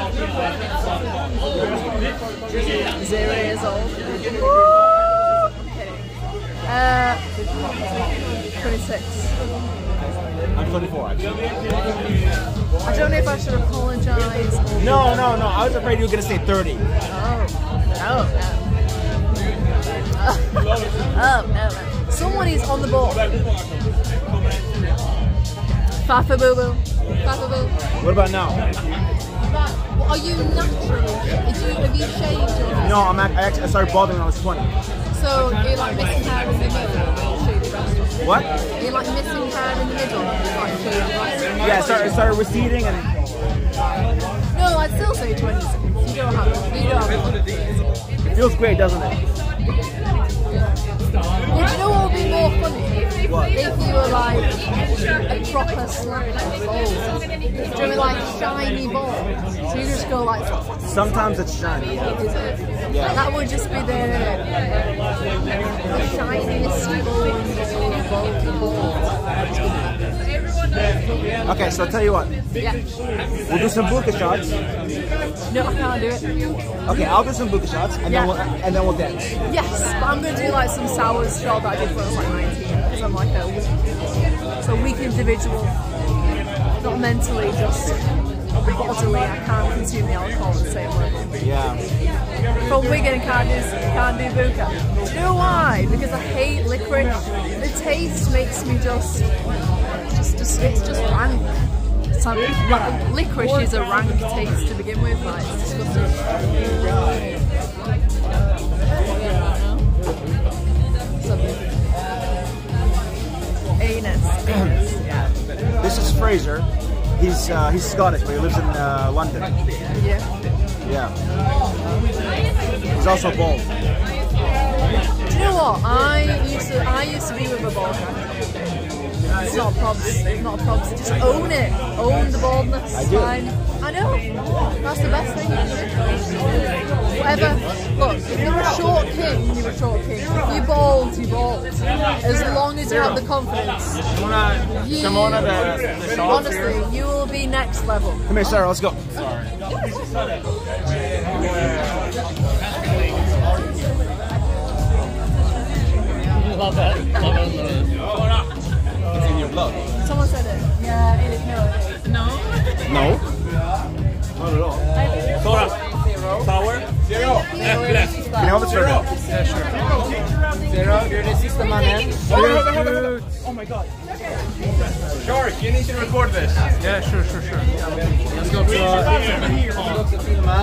Zero years old. Woo! I'm kidding. Uh, twenty-six. I'm twenty-four. Actually. I don't know if I should apologize. Or... No, no, no. I was afraid you were gonna say thirty. Oh, no, no. Oh, no, no. Someone is on the board. Fafa boo boo. Fafa boo. What about now? But, are you naturally? Have you, have you shaved your hair? No, I'm act- I actually I started balding when I was twenty. So you're like missing hair in the middle. Shave the rest. What? You're like missing hair in the middle. Like shave the rest. Yeah, it started, it started receding and. No, I'd still say twenty-six. You don't have it. You don't have it. It feels great, doesn't it? Well, do you know what would be more funny? What? If you were like a proper slapper balls. Do you know, like shiny balls? So you just go like. Sometimes it's shiny. Is it? Yeah. That would just be the, the shiniest balls. Okay, so I'll tell you what. Yeah. We'll do some buka shots. No, I can't do it. Okay, I'll do some buka shots and Yeah. then we'll and then we'll dance. Yes, but I'm gonna do like some sour shot that I did when I was like nineteen. I'm like a weak, so weak individual, not mentally, just bodily. I can't consume the alcohol the same way. Yeah. From Wigan, can't do can't do Buka. Do you know why? Because I hate licorice. The taste makes me just, just, just it's just rank. So, like, licorice is a rank taste to begin with. Like, it's disgusting. Anus. Anus. Yeah. This is Fraser. He's uh, he's Scottish, but he lives in uh, London. Yeah. Yeah. He's also bald. Do you know what? I used to I used to be with a bald guy. It's not a problem. It's not a problem. Just own it. Own the baldness. I do. Fine. I know. That's the best thing. Whatever. Look, if you're a short king, you're a short king. If you're bald, you're bald. As long as you have the confidence. You, honestly, you will be next level. Come here, Sarah. Let's go. Love that. Love that. It's in your blood. Someone said it. Yeah, it is. No, it is. No? No? Not at all. Sora. Power. Zero. Left, left. Can you help us Zero. Yeah, sure. Zero, you're the sista mannen. Oh my god. Shark, you need to record this. Yeah, sure, sure, sure. Jag ska också, också filma.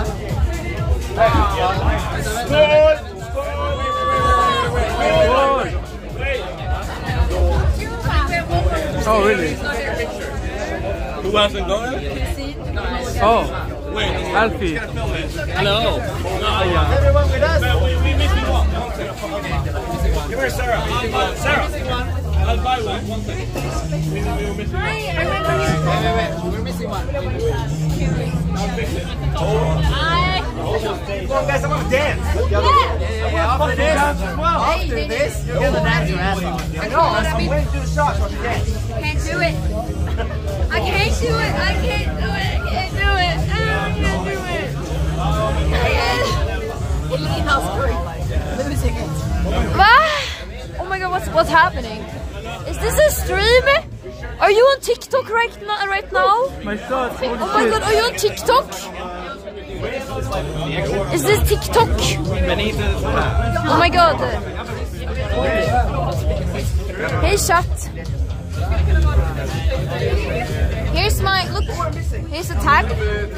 Oh, really? Who hasn't gone? Oh. Wait, Alfie. Hello. Everyone with us. No, we, we missed one. Come here, Sarah. Uh, Sarah. I'll buy one. One thing. We, we were missing one. Wait, wait, wait. We're missing one. I'll fix it. Come on, guys, I want to dance. Yeah, yeah, yeah. After this, after this, you're gonna dance your ass off. I know, I'm waiting to do the shots so I can dance. Can't do it. I can't do it. I can't do it. I can't do it. I can't do it. I can't. Elena's great. Losing it. What? Oh my god, what's what's happening? Is this a stream? Are you on TikTok right now? Right now? My God. Oh my god, are you on TikTok? Is this TikTok? Oh my god. Hey chat. Here's my look. Here's the tag.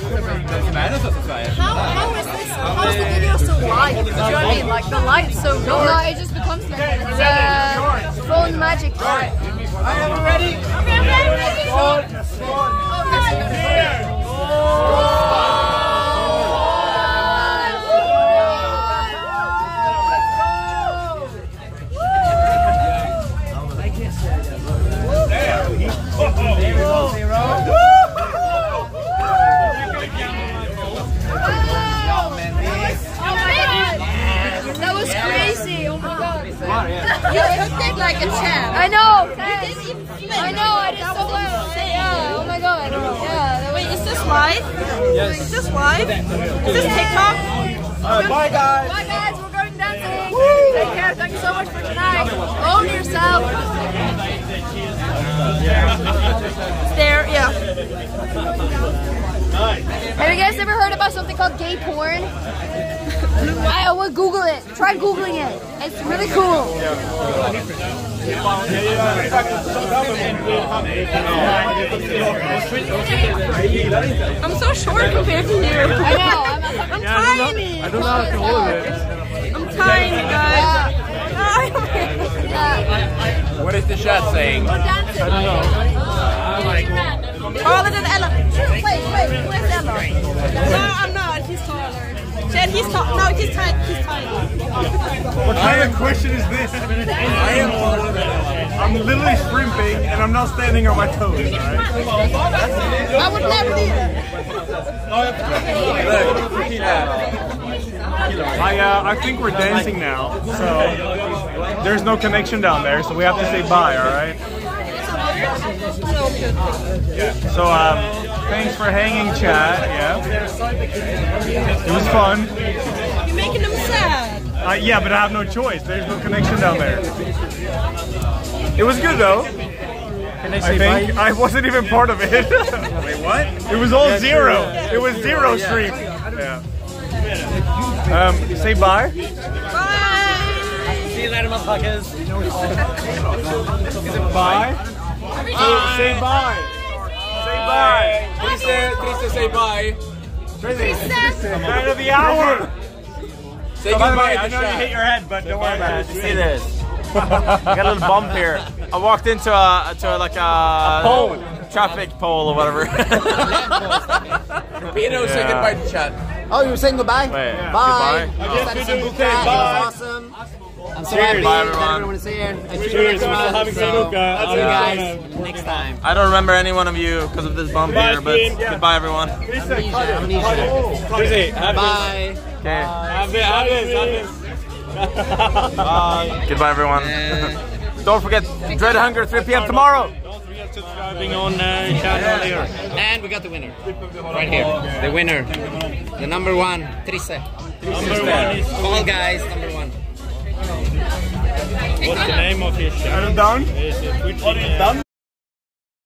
How how is this? How is the video so light? Do you know what I mean? Like the light's so good. No, it just becomes like it's uh, phone magic. Right. I am ready. Okay, I'm ready. Spawn, spawn. That was crazy! Oh my god! You took it like a champ. I know. I know. I did so well. Yeah. Oh my god. Yeah. Wait, is this live? Yes. Is this live? Is this TikTok? Uh, bye, guys. Bye guys. We're going dancing. Woo. Take care. Thank you so much for tonight. Own yourself. There. Yeah. Have you guys ever heard about something called gay porn? I will Google it. Try Googling it. It's really cool. I'm so short compared to you. I know. I'm, I'm Yeah, I don't tiny. know, I don't know how to hold it. I'm tiny, guys. Yeah. What is the chat saying? I don't know. Taller than Ella. Wait, wait. Where's Emma? No, I'm not. He's taller. Chad, he's tall. No, he's tiny. He's tiny. What kind of question is this? I am taller than Ella. I'm literally shrimping and I'm not standing on my toes, right? I would never do that. I, uh, I think we're dancing now, so there's no connection down there, so we have to say bye, alright? So, um, thanks for hanging, chat, yeah? It was fun. You're making them sad. Uh, yeah, but I have no choice, there's no connection down there. It was good though. Can I I say think bye? I wasn't even part of it. Wait, what? It was all Yeah, zero. true, yeah. It was zero Yeah. stream. Yeah. Um, say bye. See you later, motherfuckers. Bye. Bye. Say bye. Say bye. Triste, triste, say bye. Man of the hour. Say Oh, by the goodbye way, to I know you Shaq. hit your head, but don't worry about it. See this. I got a little bump here. I walked into a to like a, A pole. traffic pole or whatever. Pino, say Yeah. goodbye to chat. Oh, you were saying goodbye? Wait, Bye. goodbye? I just Oh. had Cheers. some buka. Say It bye. was awesome. I'm so Cheers. happy Bye, that everyone. everyone is here. I treat Cheers. you guys Having so, some buka. see you Uh, guys next time. I don't remember any one of you because of this bump Goodbye, here, but Dean. Yeah. goodbye, everyone. Amnesia, amnesia. Okay. Bye. Have this, have this, have this. Bye. Goodbye, everyone. Don't forget, Dread Hunger, three p m tomorrow. Subscribing on uh, channel here. And we got the winner. Right here. The winner. The number one. Triste. Number one is Fall Guys, number one. What's the name of his channel? Are you done? Is it Twitch? Are you done?